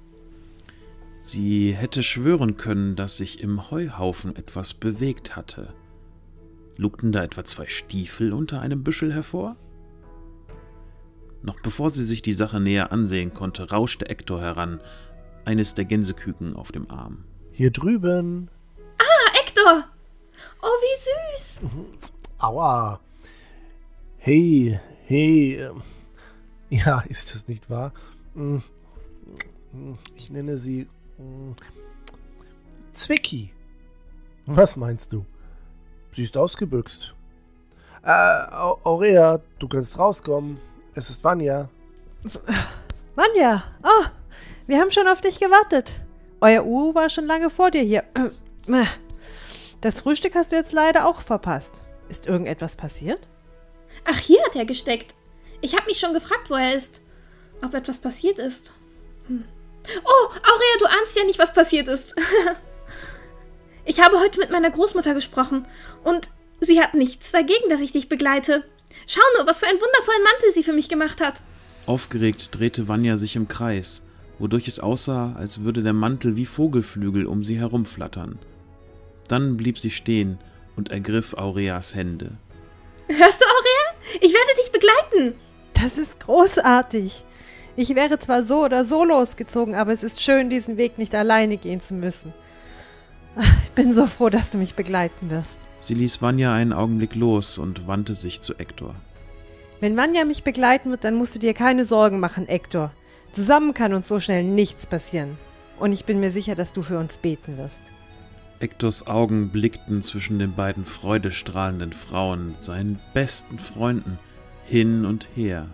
Sie hätte schwören können, dass sich im Heuhaufen etwas bewegt hatte. Lugten da etwa zwei Stiefel unter einem Büschel hervor? Noch bevor sie sich die Sache näher ansehen konnte, rauschte Ektor heran, eines der Gänseküken auf dem Arm. Hier drüben. Ah, Ektor! Oh, wie süß! Aua! Hey, hey. Ja, ist es nicht wahr? Ich nenne sie Zwicky. Was meinst du? Sie ist ausgebüxt. Äh, Aurea, du kannst rauskommen. Es ist Vanya. Vanya, oh, wir haben schon auf dich gewartet. Euer Uhu war schon lange vor dir hier. Das Frühstück hast du jetzt leider auch verpasst. Ist irgendetwas passiert? Ach, hier hat er gesteckt. Ich habe mich schon gefragt, wo er ist. Ob etwas passiert ist. Hm. Oh, Aurea, du ahnst ja nicht, was passiert ist. Ich habe heute mit meiner Großmutter gesprochen und sie hat nichts dagegen, dass ich dich begleite. Schau nur, was für einen wundervollen Mantel sie für mich gemacht hat. Aufgeregt drehte Vanya sich im Kreis, wodurch es aussah, als würde der Mantel wie Vogelflügel um sie herumflattern. Dann blieb sie stehen und ergriff Aureas Hände. Hörst du, Aurea? Ich werde dich begleiten. Das ist großartig. Ich wäre zwar so oder so losgezogen, aber es ist schön, diesen Weg nicht alleine gehen zu müssen. Ich bin so froh, dass du mich begleiten wirst. Sie ließ Vanya einen Augenblick los und wandte sich zu Ektor. Wenn Vanya mich begleiten wird, dann musst du dir keine Sorgen machen, Ektor. Zusammen kann uns so schnell nichts passieren. Und ich bin mir sicher, dass du für uns beten wirst. Ektors Augen blickten zwischen den beiden freudestrahlenden Frauen, seinen besten Freunden, hin und her.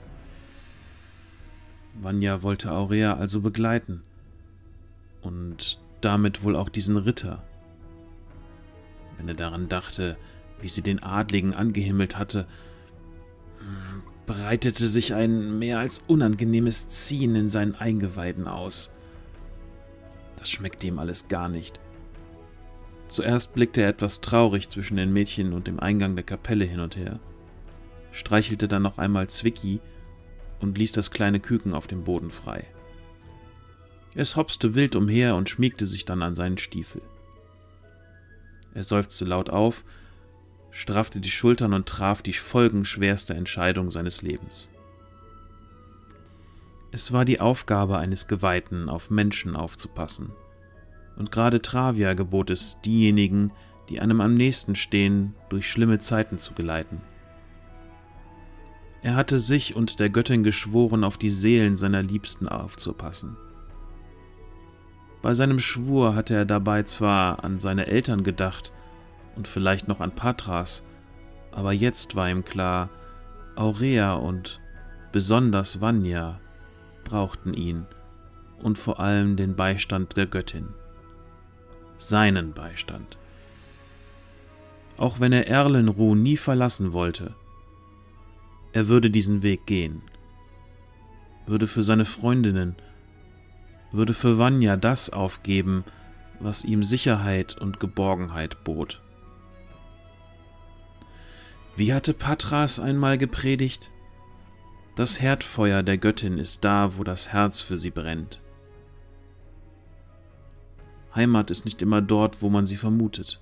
Vanya wollte Aurea also begleiten. Und damit wohl auch diesen Ritter. Wenn er daran dachte, wie sie den Adligen angehimmelt hatte, breitete sich ein mehr als unangenehmes Ziehen in seinen Eingeweiden aus. Das schmeckte ihm alles gar nicht. Zuerst blickte er etwas traurig zwischen den Mädchen und dem Eingang der Kapelle hin und her, streichelte dann noch einmal Zwicky und ließ das kleine Küken auf dem Boden frei. Es hopste wild umher und schmiegte sich dann an seinen Stiefel. Er seufzte laut auf, straffte die Schultern und traf die folgenschwerste Entscheidung seines Lebens. Es war die Aufgabe eines Geweihten, auf Menschen aufzupassen. Und gerade Travia gebot es, diejenigen, die einem am nächsten stehen, durch schlimme Zeiten zu geleiten. Er hatte sich und der Göttin geschworen, auf die Seelen seiner Liebsten aufzupassen. Bei seinem Schwur hatte er dabei zwar an seine Eltern gedacht und vielleicht noch an Patras, aber jetzt war ihm klar, Aurea und besonders Vanya brauchten ihn und vor allem den Beistand der Göttin. Seinen Beistand. Auch wenn er Erlenruh nie verlassen wollte, er würde diesen Weg gehen, würde für seine Freundinnen, würde für Vanya das aufgeben, was ihm Sicherheit und Geborgenheit bot. Wie hatte Patras einmal gepredigt? Das Herdfeuer der Göttin ist da, wo das Herz für sie brennt. Heimat ist nicht immer dort, wo man sie vermutet.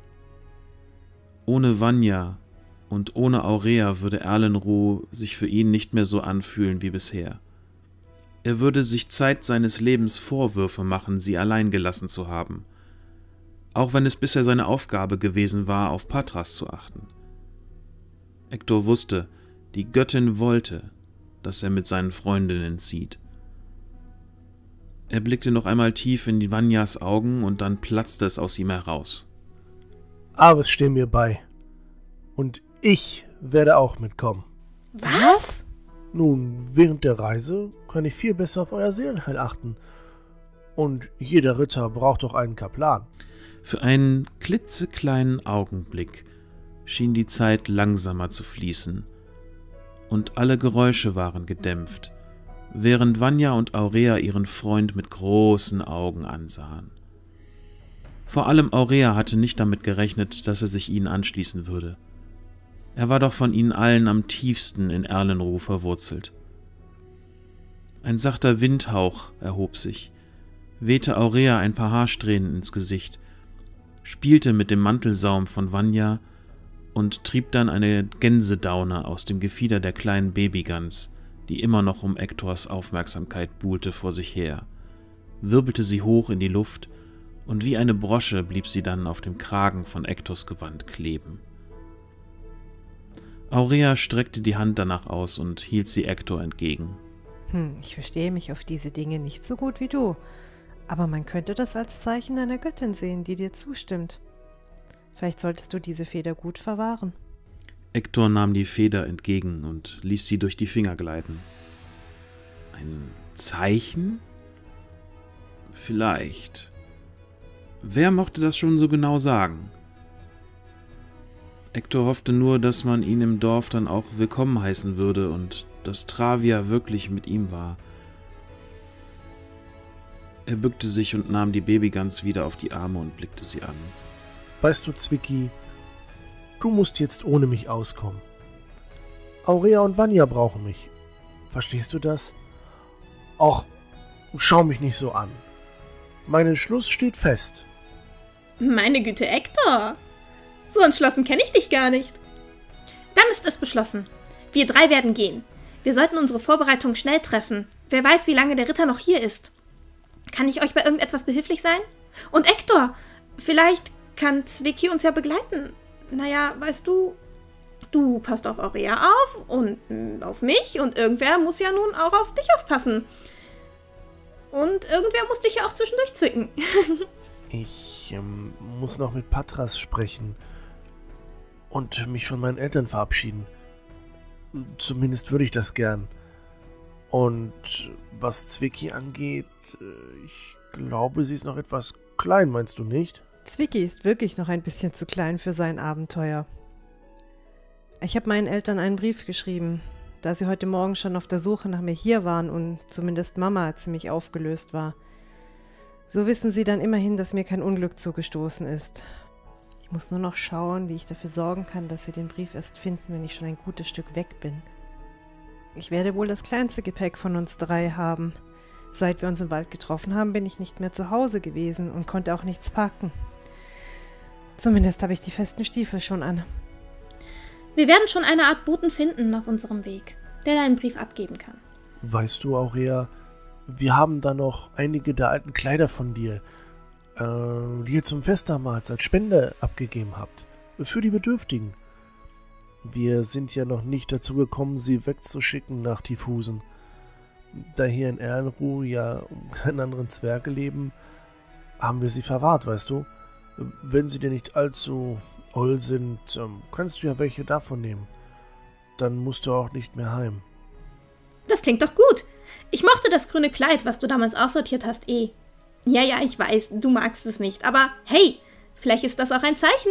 Ohne Vanya und ohne Aurea würde Erlenruh sich für ihn nicht mehr so anfühlen wie bisher. Er würde sich Zeit seines Lebens Vorwürfe machen, sie allein gelassen zu haben, auch wenn es bisher seine Aufgabe gewesen war, auf Patras zu achten. Ektor wusste, die Göttin wollte, dass er mit seinen Freundinnen zieht. Er blickte noch einmal tief in die Vanyas Augen und dann platzte es aus ihm heraus. Ares steh mir bei. Und ich werde auch mitkommen. Was? Nun, während der Reise kann ich viel besser auf euer Seelenheil achten. Und jeder Ritter braucht doch einen Kaplan. Für einen klitzekleinen Augenblick schien die Zeit langsamer zu fließen, und alle Geräusche waren gedämpft, während Vanya und Aurea ihren Freund mit großen Augen ansahen. Vor allem Aurea hatte nicht damit gerechnet, dass er sich ihnen anschließen würde. Er war doch von ihnen allen am tiefsten in Erlenruh verwurzelt. Ein sachter Windhauch erhob sich, wehte Aurea ein paar Haarsträhnen ins Gesicht, spielte mit dem Mantelsaum von Vanya und trieb dann eine Gänsedaune aus dem Gefieder der kleinen Babygans, die immer noch um Ektors Aufmerksamkeit buhlte, vor sich her, wirbelte sie hoch in die Luft, und wie eine Brosche blieb sie dann auf dem Kragen von Ektors Gewand kleben. Aurea streckte die Hand danach aus und hielt sie Ektor entgegen. Hm, ich verstehe mich auf diese Dinge nicht so gut wie du, aber man könnte das als Zeichen einer Göttin sehen, die dir zustimmt. Vielleicht solltest du diese Feder gut verwahren. Ektor nahm die Feder entgegen und ließ sie durch die Finger gleiten. Ein Zeichen? Vielleicht. Wer mochte das schon so genau sagen? Ektor hoffte nur, dass man ihn im Dorf dann auch willkommen heißen würde und dass Travia wirklich mit ihm war. Er bückte sich und nahm die Babygans wieder auf die Arme und blickte sie an. Weißt du, Zwicky, du musst jetzt ohne mich auskommen. Aurea und Vanya brauchen mich. Verstehst du das? Och, schau mich nicht so an. Mein Entschluss steht fest. Meine Güte, Ektor. So entschlossen kenne ich dich gar nicht. Dann ist es beschlossen. Wir drei werden gehen. Wir sollten unsere Vorbereitungen schnell treffen. Wer weiß, wie lange der Ritter noch hier ist. Kann ich euch bei irgendetwas behilflich sein? Und Ektor, vielleicht kann Zwicky uns ja begleiten. Naja, weißt du, du passt auf Aurea auf und auf mich und irgendwer muss ja nun auch auf dich aufpassen. Und irgendwer muss dich ja auch zwischendurch zwicken. Ich Ich ähm, muss noch mit Patras sprechen und mich von meinen Eltern verabschieden. Zumindest würde ich das gern. Und was Zwicky angeht, ich glaube, sie ist noch etwas klein, meinst du nicht? Zwicky ist wirklich noch ein bisschen zu klein für sein Abenteuer. Ich habe meinen Eltern einen Brief geschrieben, da sie heute Morgen schon auf der Suche nach mir hier waren und zumindest Mama ziemlich aufgelöst war. So wissen sie dann immerhin, dass mir kein Unglück zugestoßen ist. Ich muss nur noch schauen, wie ich dafür sorgen kann, dass sie den Brief erst finden, wenn ich schon ein gutes Stück weg bin. Ich werde wohl das kleinste Gepäck von uns drei haben. Seit wir uns im Wald getroffen haben, bin ich nicht mehr zu Hause gewesen und konnte auch nichts packen. Zumindest habe ich die festen Stiefel schon an. Wir werden schon eine Art Boten finden auf unserem Weg, der deinen Brief abgeben kann. Weißt du, Aurea, wir haben da noch einige der alten Kleider von dir, äh, die ihr zum Fest damals als Spende abgegeben habt. Für die Bedürftigen. Wir sind ja noch nicht dazu gekommen, sie wegzuschicken nach Tiefhusen. Da hier in Erlenruh ja um keinen anderen Zwerge leben, haben wir sie verwahrt, weißt du? Wenn sie dir nicht allzu oll sind, ähm, kannst du ja welche davon nehmen. Dann musst du auch nicht mehr heim. Das klingt doch gut. Ich mochte das grüne Kleid, was du damals aussortiert hast, eh. Ja, ja, ich weiß, du magst es nicht, aber hey, vielleicht ist das auch ein Zeichen.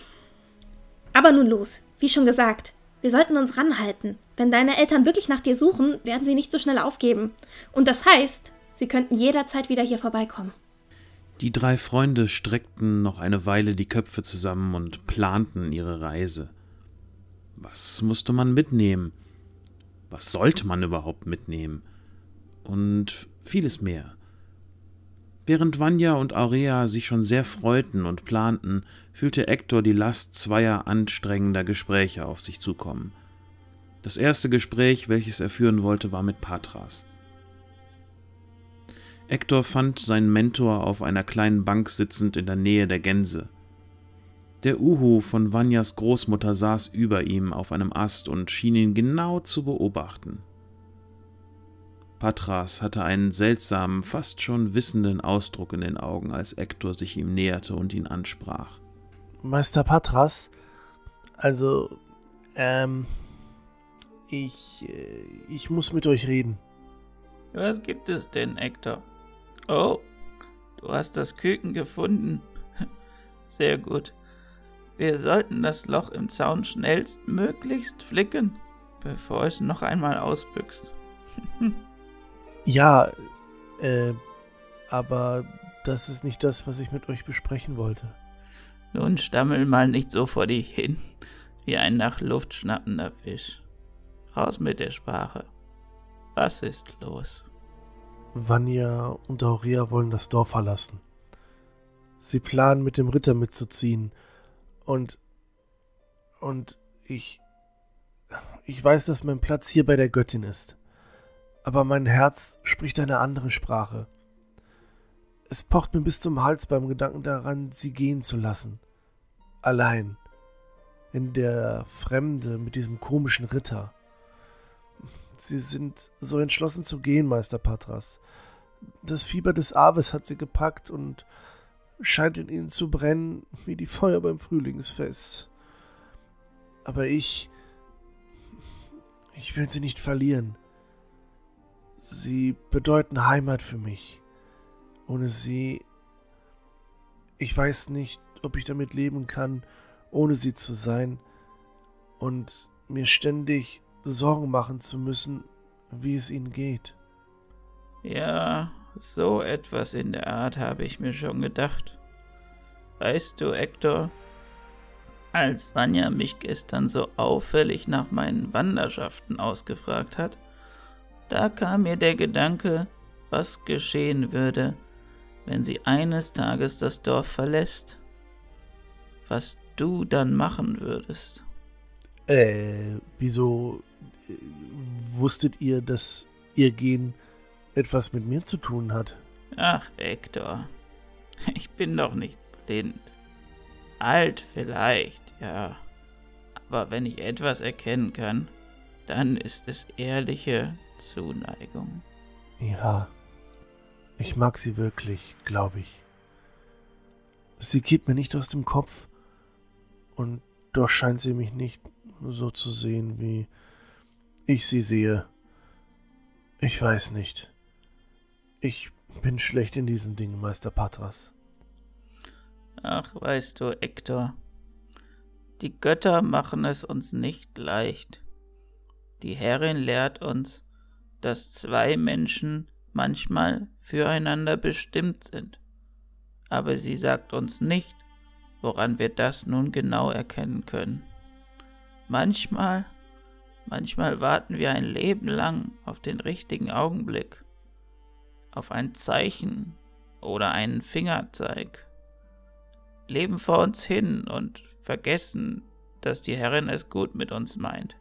Aber nun los, wie schon gesagt, wir sollten uns ranhalten. Wenn deine Eltern wirklich nach dir suchen, werden sie nicht so schnell aufgeben. Und das heißt, sie könnten jederzeit wieder hier vorbeikommen. Die drei Freunde streckten noch eine Weile die Köpfe zusammen und planten ihre Reise. Was musste man mitnehmen? Was sollte man überhaupt mitnehmen? Und vieles mehr. Während Vanya und Aurea sich schon sehr freuten und planten, fühlte Hector die Last zweier anstrengender Gespräche auf sich zukommen. Das erste Gespräch, welches er führen wollte, war mit Patras. Hector fand seinen Mentor auf einer kleinen Bank sitzend in der Nähe der Gänse. Der Uhu von Vanyas Großmutter saß über ihm auf einem Ast und schien ihn genau zu beobachten. Patras hatte einen seltsamen, fast schon wissenden Ausdruck in den Augen, als Hector sich ihm näherte und ihn ansprach. Meister Patras, also, ähm, ich, ich muss mit euch reden. Was gibt es denn, Hector? Oh, du hast das Küken gefunden. Sehr gut. Wir sollten das Loch im Zaun schnellstmöglichst flicken, bevor es noch einmal ausbüchst. Ja, äh, aber das ist nicht das, was ich mit euch besprechen wollte. Nun stammel mal nicht so vor dich hin, wie ein nach Luft schnappender Fisch. Raus mit der Sprache. Was ist los? Vanya und Aurea wollen das Dorf verlassen. Sie planen, mit dem Ritter mitzuziehen. Und, und ich, ich weiß, dass mein Platz hier bei der Göttin ist. Aber mein Herz spricht eine andere Sprache. Es pocht mir bis zum Hals beim Gedanken daran, sie gehen zu lassen. Allein. In der Fremde mit diesem komischen Ritter. Sie sind so entschlossen zu gehen, Meister Patras. Das Fieber des Aves hat sie gepackt und scheint in ihnen zu brennen, wie die Feuer beim Frühlingsfest. Aber ich... Ich will sie nicht verlieren. Sie bedeuten Heimat für mich. Ohne sie... Ich weiß nicht, ob ich damit leben kann, ohne sie zu sein und mir ständig Sorgen machen zu müssen, wie es ihnen geht. Ja, so etwas in der Art habe ich mir schon gedacht. Weißt du, Hector, als Vanya mich gestern so auffällig nach meinen Wanderschaften ausgefragt hat, da kam mir der Gedanke, was geschehen würde, wenn sie eines Tages das Dorf verlässt. Was du dann machen würdest. Äh, wieso äh, wusstet ihr, dass ihr Gehen etwas mit mir zu tun hat? Ach, Hector, ich bin doch nicht blind. Alt vielleicht, ja. Aber wenn ich etwas erkennen kann, dann ist es ehrliche Zuneigung. Ja, ich mag sie wirklich, glaube ich. Sie geht mir nicht aus dem Kopf. Und doch scheint sie mich nicht so zu sehen, wie ich sie sehe. Ich weiß nicht. Ich bin schlecht in diesen Dingen, Meister Patras. Ach, weißt du, Hektor, die Götter machen es uns nicht leicht. Die Herrin lehrt uns, dass zwei Menschen manchmal füreinander bestimmt sind. Aber sie sagt uns nicht, woran wir das nun genau erkennen können. Manchmal, manchmal warten wir ein Leben lang auf den richtigen Augenblick, auf ein Zeichen oder einen Fingerzeig, leben vor uns hin und vergessen, dass die Herrin es gut mit uns meint.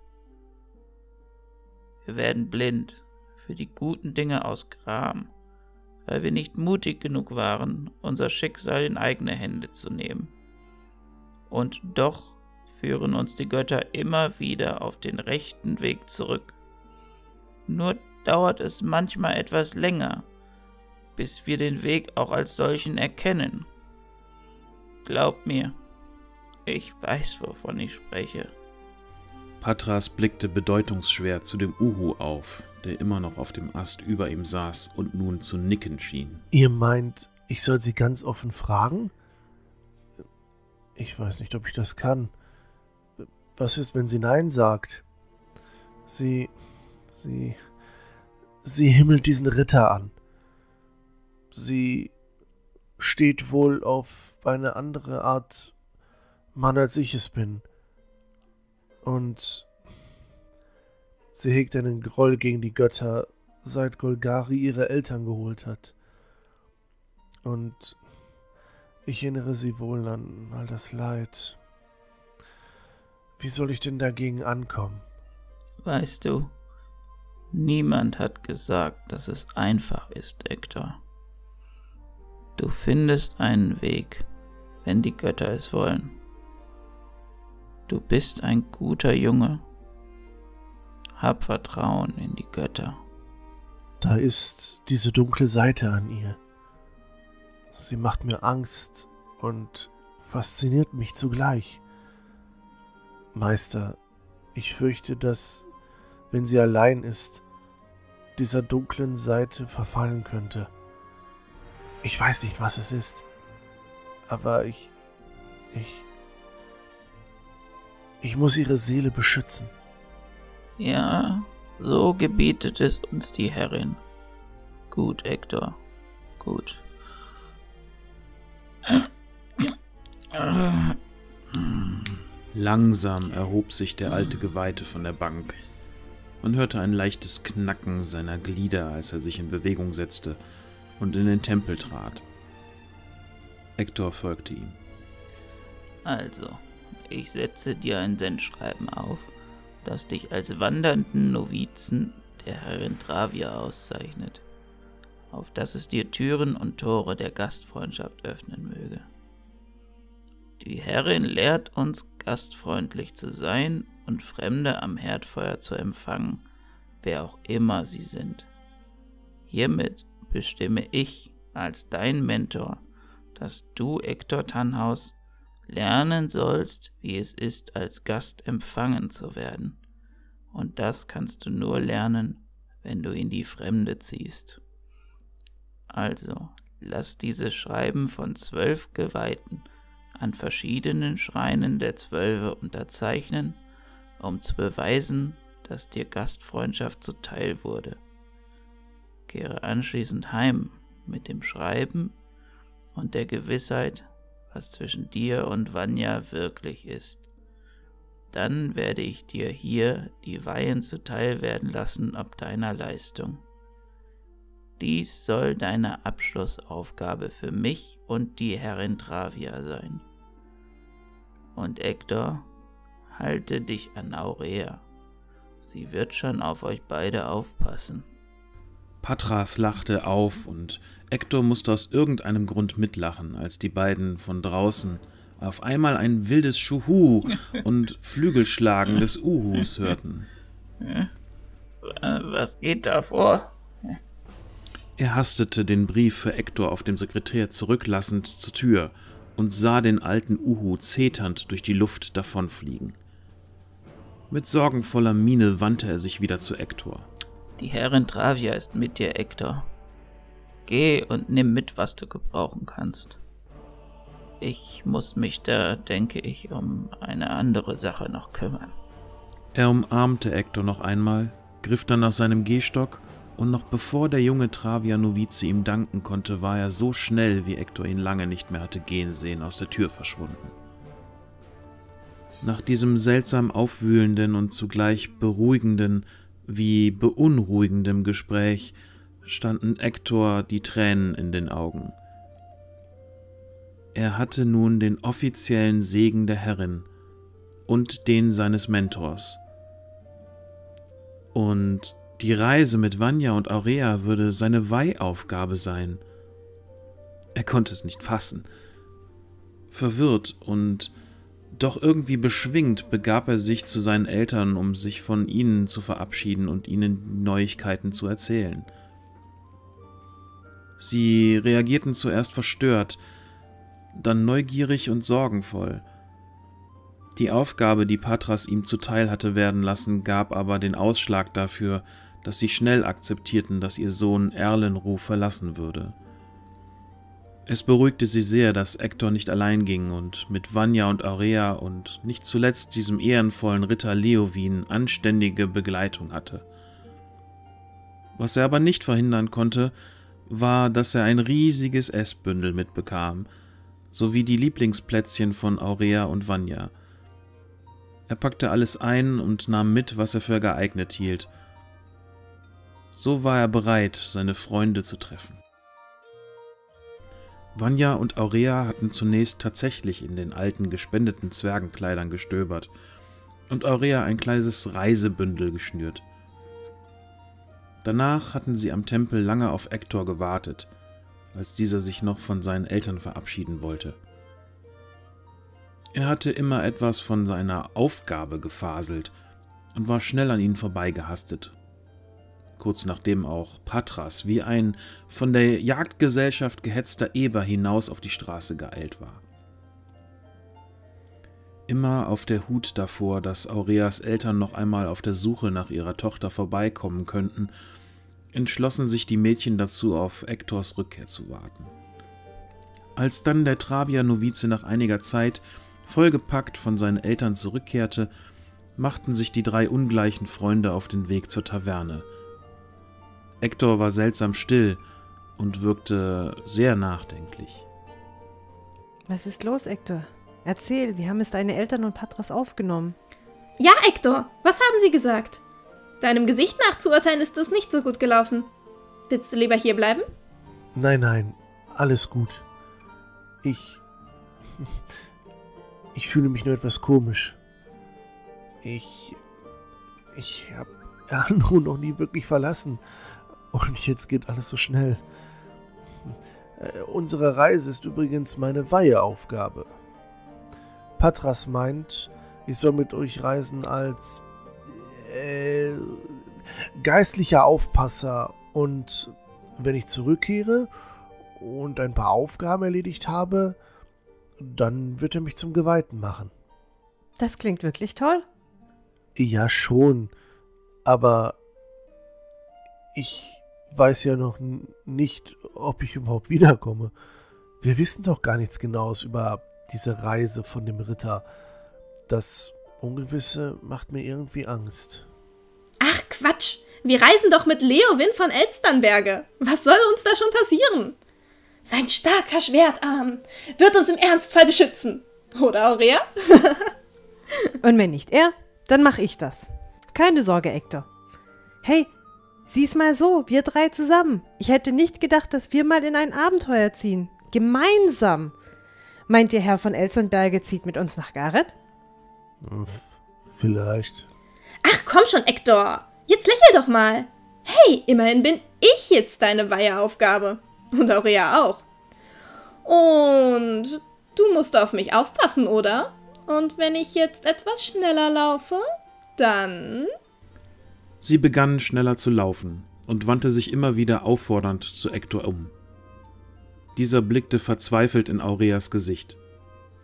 Wir werden blind für die guten Dinge aus Gram, weil wir nicht mutig genug waren, unser Schicksal in eigene Hände zu nehmen. Und doch führen uns die Götter immer wieder auf den rechten Weg zurück. Nur dauert es manchmal etwas länger, bis wir den Weg auch als solchen erkennen. Glaub mir, ich weiß, wovon ich spreche. Patras blickte bedeutungsschwer zu dem Uhu auf, der immer noch auf dem Ast über ihm saß und nun zu nicken schien. Ihr meint, ich soll sie ganz offen fragen? Ich weiß nicht, ob ich das kann. Was ist, wenn sie Nein sagt? Sie, sie, sie himmelt diesen Ritter an. Sie steht wohl auf eine andere Art Mann, als ich es bin. Und sie hegt einen Groll gegen die Götter, seit Golgari ihre Eltern geholt hat. Und ich erinnere sie wohl an all das Leid. Wie soll ich denn dagegen ankommen? Weißt du, niemand hat gesagt, dass es einfach ist, Hektor. Du findest einen Weg, wenn die Götter es wollen. Du bist ein guter Junge. Hab Vertrauen in die Götter. Da ist diese dunkle Seite an ihr. Sie macht mir Angst und fasziniert mich zugleich. Meister, ich fürchte, dass, wenn sie allein ist, dieser dunklen Seite verfallen könnte. Ich weiß nicht, was es ist, aber ich, ich, ich muss ihre Seele beschützen. Ja, so gebietet es uns die Herrin. Gut, Hektor, gut. Langsam erhob sich der alte Geweihte von der Bank. Man hörte ein leichtes Knacken seiner Glieder, als er sich in Bewegung setzte und in den Tempel trat. Hektor folgte ihm. Also, ich setze dir ein Sendschreiben auf, das dich als wandernden Novizen der Herrin Travia auszeichnet, auf das es dir Türen und Tore der Gastfreundschaft öffnen möge. Die Herrin lehrt uns, gastfreundlich zu sein und Fremde am Herdfeuer zu empfangen, wer auch immer sie sind. Hiermit bestimme ich als dein Mentor, dass du, Hektor Tannhaus, lernen sollst, wie es ist, als Gast empfangen zu werden. Und das kannst du nur lernen, wenn du in die Fremde ziehst. Also, lass dieses Schreiben von zwölf Geweihten an verschiedenen Schreinen der Zwölfe unterzeichnen, um zu beweisen, dass dir Gastfreundschaft zuteil wurde. Kehre anschließend heim mit dem Schreiben und der Gewissheit, was zwischen dir und Vanya wirklich ist. Dann werde ich dir hier die Weihen zuteil werden lassen ob deiner Leistung. Dies soll deine Abschlussaufgabe für mich und die Herrin Travia sein. Und Hektor, halte dich an Aurea. Sie wird schon auf euch beide aufpassen. Patras lachte auf und Hektor musste aus irgendeinem Grund mitlachen, als die beiden von draußen auf einmal ein wildes Schuhu und Flügelschlagen des Uhus hörten. Was geht da vor? Er hastete den Brief für Hektor auf dem Sekretär zurücklassend zur Tür und sah den alten Uhu zeternd durch die Luft davonfliegen. Mit sorgenvoller Miene wandte er sich wieder zu Ektor. Die Herrin Travia ist mit dir, Ektor. Geh und nimm mit, was du gebrauchen kannst. Ich muss mich da, denke ich, um eine andere Sache noch kümmern. Er umarmte Ektor noch einmal, griff dann nach seinem Gehstock, und noch bevor der junge Travia-Novize ihm danken konnte, war er so schnell, wie Ektor ihn lange nicht mehr hatte gehen sehen, aus der Tür verschwunden. Nach diesem seltsam aufwühlenden und zugleich beruhigenden wie beunruhigendem Gespräch standen Ektor die Tränen in den Augen. Er hatte nun den offiziellen Segen der Herrin und den seines Mentors. Und die Reise mit Vanya und Aurea würde seine Weihaufgabe sein. Er konnte es nicht fassen. Verwirrt und doch irgendwie beschwingt begab er sich zu seinen Eltern, um sich von ihnen zu verabschieden und ihnen Neuigkeiten zu erzählen. Sie reagierten zuerst verstört, dann neugierig und sorgenvoll. Die Aufgabe, die Patras ihm zuteil hatte werden lassen, gab aber den Ausschlag dafür, dass sie schnell akzeptierten, dass ihr Sohn Erlenruf verlassen würde. Es beruhigte sie sehr, dass Ektor nicht allein ging und mit Vanya und Aurea und nicht zuletzt diesem ehrenvollen Ritter Leowin anständige Begleitung hatte. Was er aber nicht verhindern konnte, war, dass er ein riesiges Essbündel mitbekam, sowie die Lieblingsplätzchen von Aurea und Vanya. Er packte alles ein und nahm mit, was er für geeignet hielt. So war er bereit, seine Freunde zu treffen. Vanya und Aurea hatten zunächst tatsächlich in den alten gespendeten Zwergenkleidern gestöbert und Aurea ein kleines Reisebündel geschnürt. Danach hatten sie am Tempel lange auf Ektor gewartet, als dieser sich noch von seinen Eltern verabschieden wollte. Er hatte immer etwas von seiner Aufgabe gefaselt und war schnell an ihnen vorbeigehastet, kurz nachdem auch Patras wie ein von der Jagdgesellschaft gehetzter Eber hinaus auf die Straße geeilt war. Immer auf der Hut davor, dass Aureas Eltern noch einmal auf der Suche nach ihrer Tochter vorbeikommen könnten, entschlossen sich die Mädchen dazu, auf Ektors Rückkehr zu warten. Als dann der Travia-Novize nach einiger Zeit, vollgepackt von seinen Eltern zurückkehrte, machten sich die drei ungleichen Freunde auf den Weg zur Taverne. Ektor war seltsam still und wirkte sehr nachdenklich. Was ist los, Ektor? Erzähl, wie haben es deine Eltern und Patras aufgenommen? Ja, Ektor, was haben sie gesagt? Deinem Gesicht nach zu urteilen ist es nicht so gut gelaufen. Willst du lieber hier bleiben? Nein, nein, alles gut. Ich... Ich fühle mich nur etwas komisch. Ich... Ich habe Erlenruf noch nie wirklich verlassen. Und jetzt geht alles so schnell. Äh, unsere Reise ist übrigens meine Weiheaufgabe. Patras meint, ich soll mit euch reisen als äh, geistlicher Aufpasser und wenn ich zurückkehre und ein paar Aufgaben erledigt habe, dann wird er mich zum Geweihten machen. Das klingt wirklich toll. Ja, schon, aber ich weiß ja noch n- nicht, ob ich überhaupt wiederkomme. Wir wissen doch gar nichts Genaues über diese Reise von dem Ritter. Das Ungewisse macht mir irgendwie Angst. Ach Quatsch, wir reisen doch mit Leowin von Elsternberge. Was soll uns da schon passieren? Sein starker Schwertarm wird uns im Ernstfall beschützen. Oder, Aurea? Und wenn nicht er, dann mach ich das. Keine Sorge, Ektor. Hey, sieh's mal so, wir drei zusammen. Ich hätte nicht gedacht, dass wir mal in ein Abenteuer ziehen. Gemeinsam. Meint ihr, Herr von Elsternberge zieht mit uns nach Gareth? Vielleicht. Ach komm schon, Ektor. Jetzt lächel doch mal. Hey, immerhin bin ich jetzt deine Weiheaufgabe. Und Aurea auch. Und du musst auf mich aufpassen, oder? Und wenn ich jetzt etwas schneller laufe, dann... Sie begann schneller zu laufen und wandte sich immer wieder auffordernd zu Ektor um. Dieser blickte verzweifelt in Aureas Gesicht.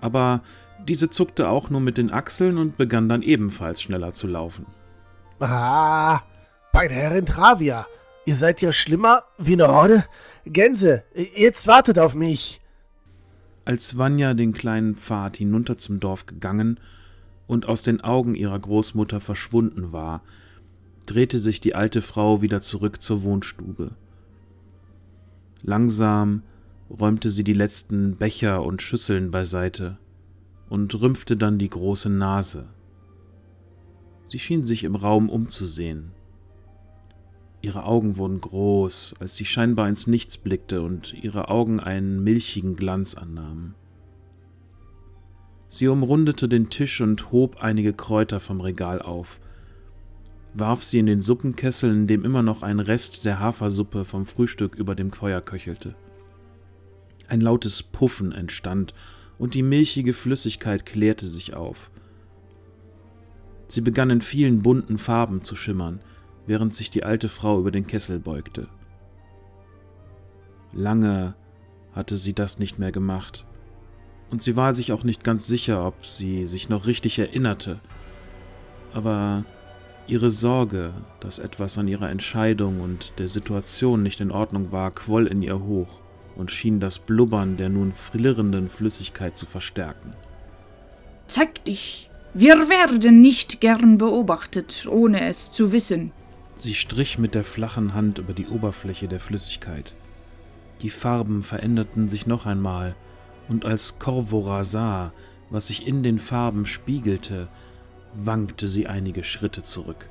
Aber diese zuckte auch nur mit den Achseln und begann dann ebenfalls schneller zu laufen. Ah, bei der Herrin Travia. Ihr seid ja schlimmer wie eine Horde Gänse. Jetzt wartet auf mich. Als Vanya den kleinen Pfad hinunter zum Dorf gegangen und aus den Augen ihrer Großmutter verschwunden war, drehte sich die alte Frau wieder zurück zur Wohnstube. Langsam räumte sie die letzten Becher und Schüsseln beiseite und rümpfte dann die große Nase. Sie schien sich im Raum umzusehen. Ihre Augen wurden groß, als sie scheinbar ins Nichts blickte und ihre Augen einen milchigen Glanz annahmen. Sie umrundete den Tisch und hob einige Kräuter vom Regal auf, warf sie in den Suppenkessel, in dem immer noch ein Rest der Hafersuppe vom Frühstück über dem Feuer köchelte. Ein lautes Puffen entstand und die milchige Flüssigkeit klärte sich auf. Sie begann in vielen bunten Farben zu schimmern, während sich die alte Frau über den Kessel beugte. Lange hatte sie das nicht mehr gemacht, und sie war sich auch nicht ganz sicher, ob sie sich noch richtig erinnerte. Aber ihre Sorge, dass etwas an ihrer Entscheidung und der Situation nicht in Ordnung war, quoll in ihr hoch und schien das Blubbern der nun flirrenden Flüssigkeit zu verstärken. Zeig dich! Wir werden nicht gern beobachtet, ohne es zu wissen. Sie strich mit der flachen Hand über die Oberfläche der Flüssigkeit. Die Farben veränderten sich noch einmal, und als Korvora sah, was sich in den Farben spiegelte, wankte sie einige Schritte zurück.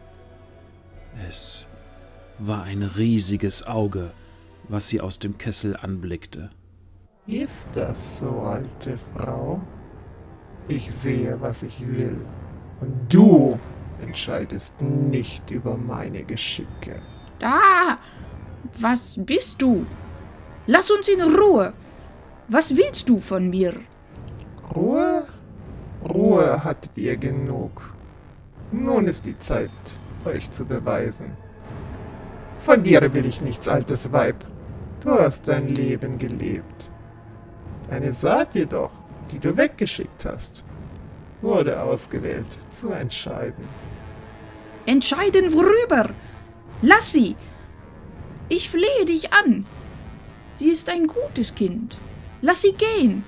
Es war ein riesiges Auge, was sie aus dem Kessel anblickte. Ist das so, alte Frau? Ich sehe, was ich will, und du entscheidest nicht über meine Geschicke. Da! Was bist du? Lass uns in Ruhe! Was willst du von mir? Ruhe? Ruhe hattet ihr genug. Nun ist die Zeit, euch zu beweisen. Von dir will ich nichts, altes Weib. Du hast dein Leben gelebt. Deine Saat jedoch, die du weggeschickt hast, wurde ausgewählt, zu entscheiden. Entscheiden worüber? Lass sie! Ich flehe dich an. Sie ist ein gutes Kind. Lass sie gehen.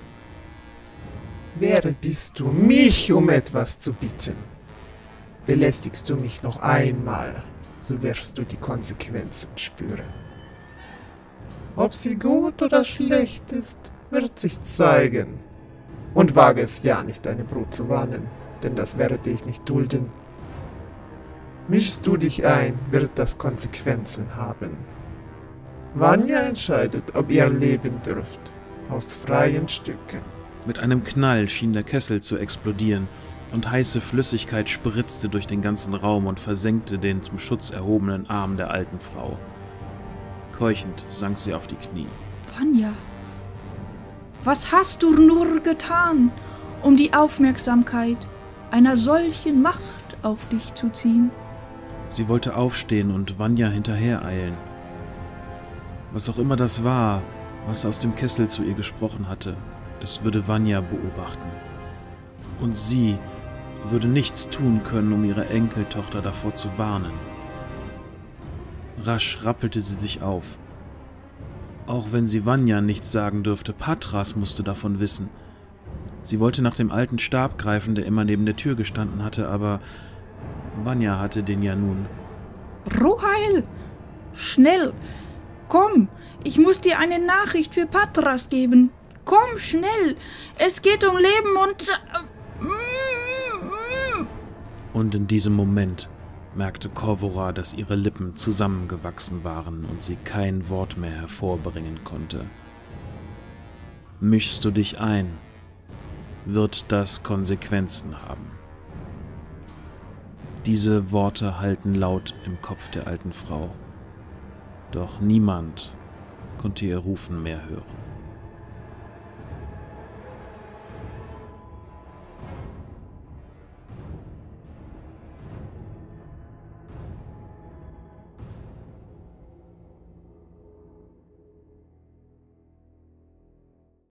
Wer bist du, mich um etwas zu bitten? Belästigst du mich noch einmal, so wirst du die Konsequenzen spüren. Ob sie gut oder schlecht ist, wird sich zeigen. Und wage es ja nicht, deine Brut zu warnen, denn das werde ich nicht dulden. Mischst du dich ein, wird das Konsequenzen haben. Vanya entscheidet, ob ihr leben dürft, aus freien Stücken. Mit einem Knall schien der Kessel zu explodieren, und heiße Flüssigkeit spritzte durch den ganzen Raum und versenkte den zum Schutz erhobenen Arm der alten Frau. Keuchend sank sie auf die Knie. Vanya, was hast du nur getan, um die Aufmerksamkeit einer solchen Macht auf dich zu ziehen? Sie wollte aufstehen und Vanya hinterhereilen. Was auch immer das war, was aus dem Kessel zu ihr gesprochen hatte, es würde Vanya beobachten. Und sie würde nichts tun können, um ihre Enkeltochter davor zu warnen. Rasch rappelte sie sich auf. Auch wenn sie Vanya nichts sagen dürfte, Patras musste davon wissen. Sie wollte nach dem alten Stab greifen, der immer neben der Tür gestanden hatte, aber Vanya hatte den ja nun. Rohail! Schnell! Komm, ich muss dir eine Nachricht für Patras geben. Komm, schnell! Es geht um Leben und... Und in diesem Moment merkte Korvora, dass ihre Lippen zusammengewachsen waren und sie kein Wort mehr hervorbringen konnte. Mischst du dich ein, wird das Konsequenzen haben. Diese Worte hallten laut im Kopf der alten Frau, doch niemand konnte ihr Rufen mehr hören.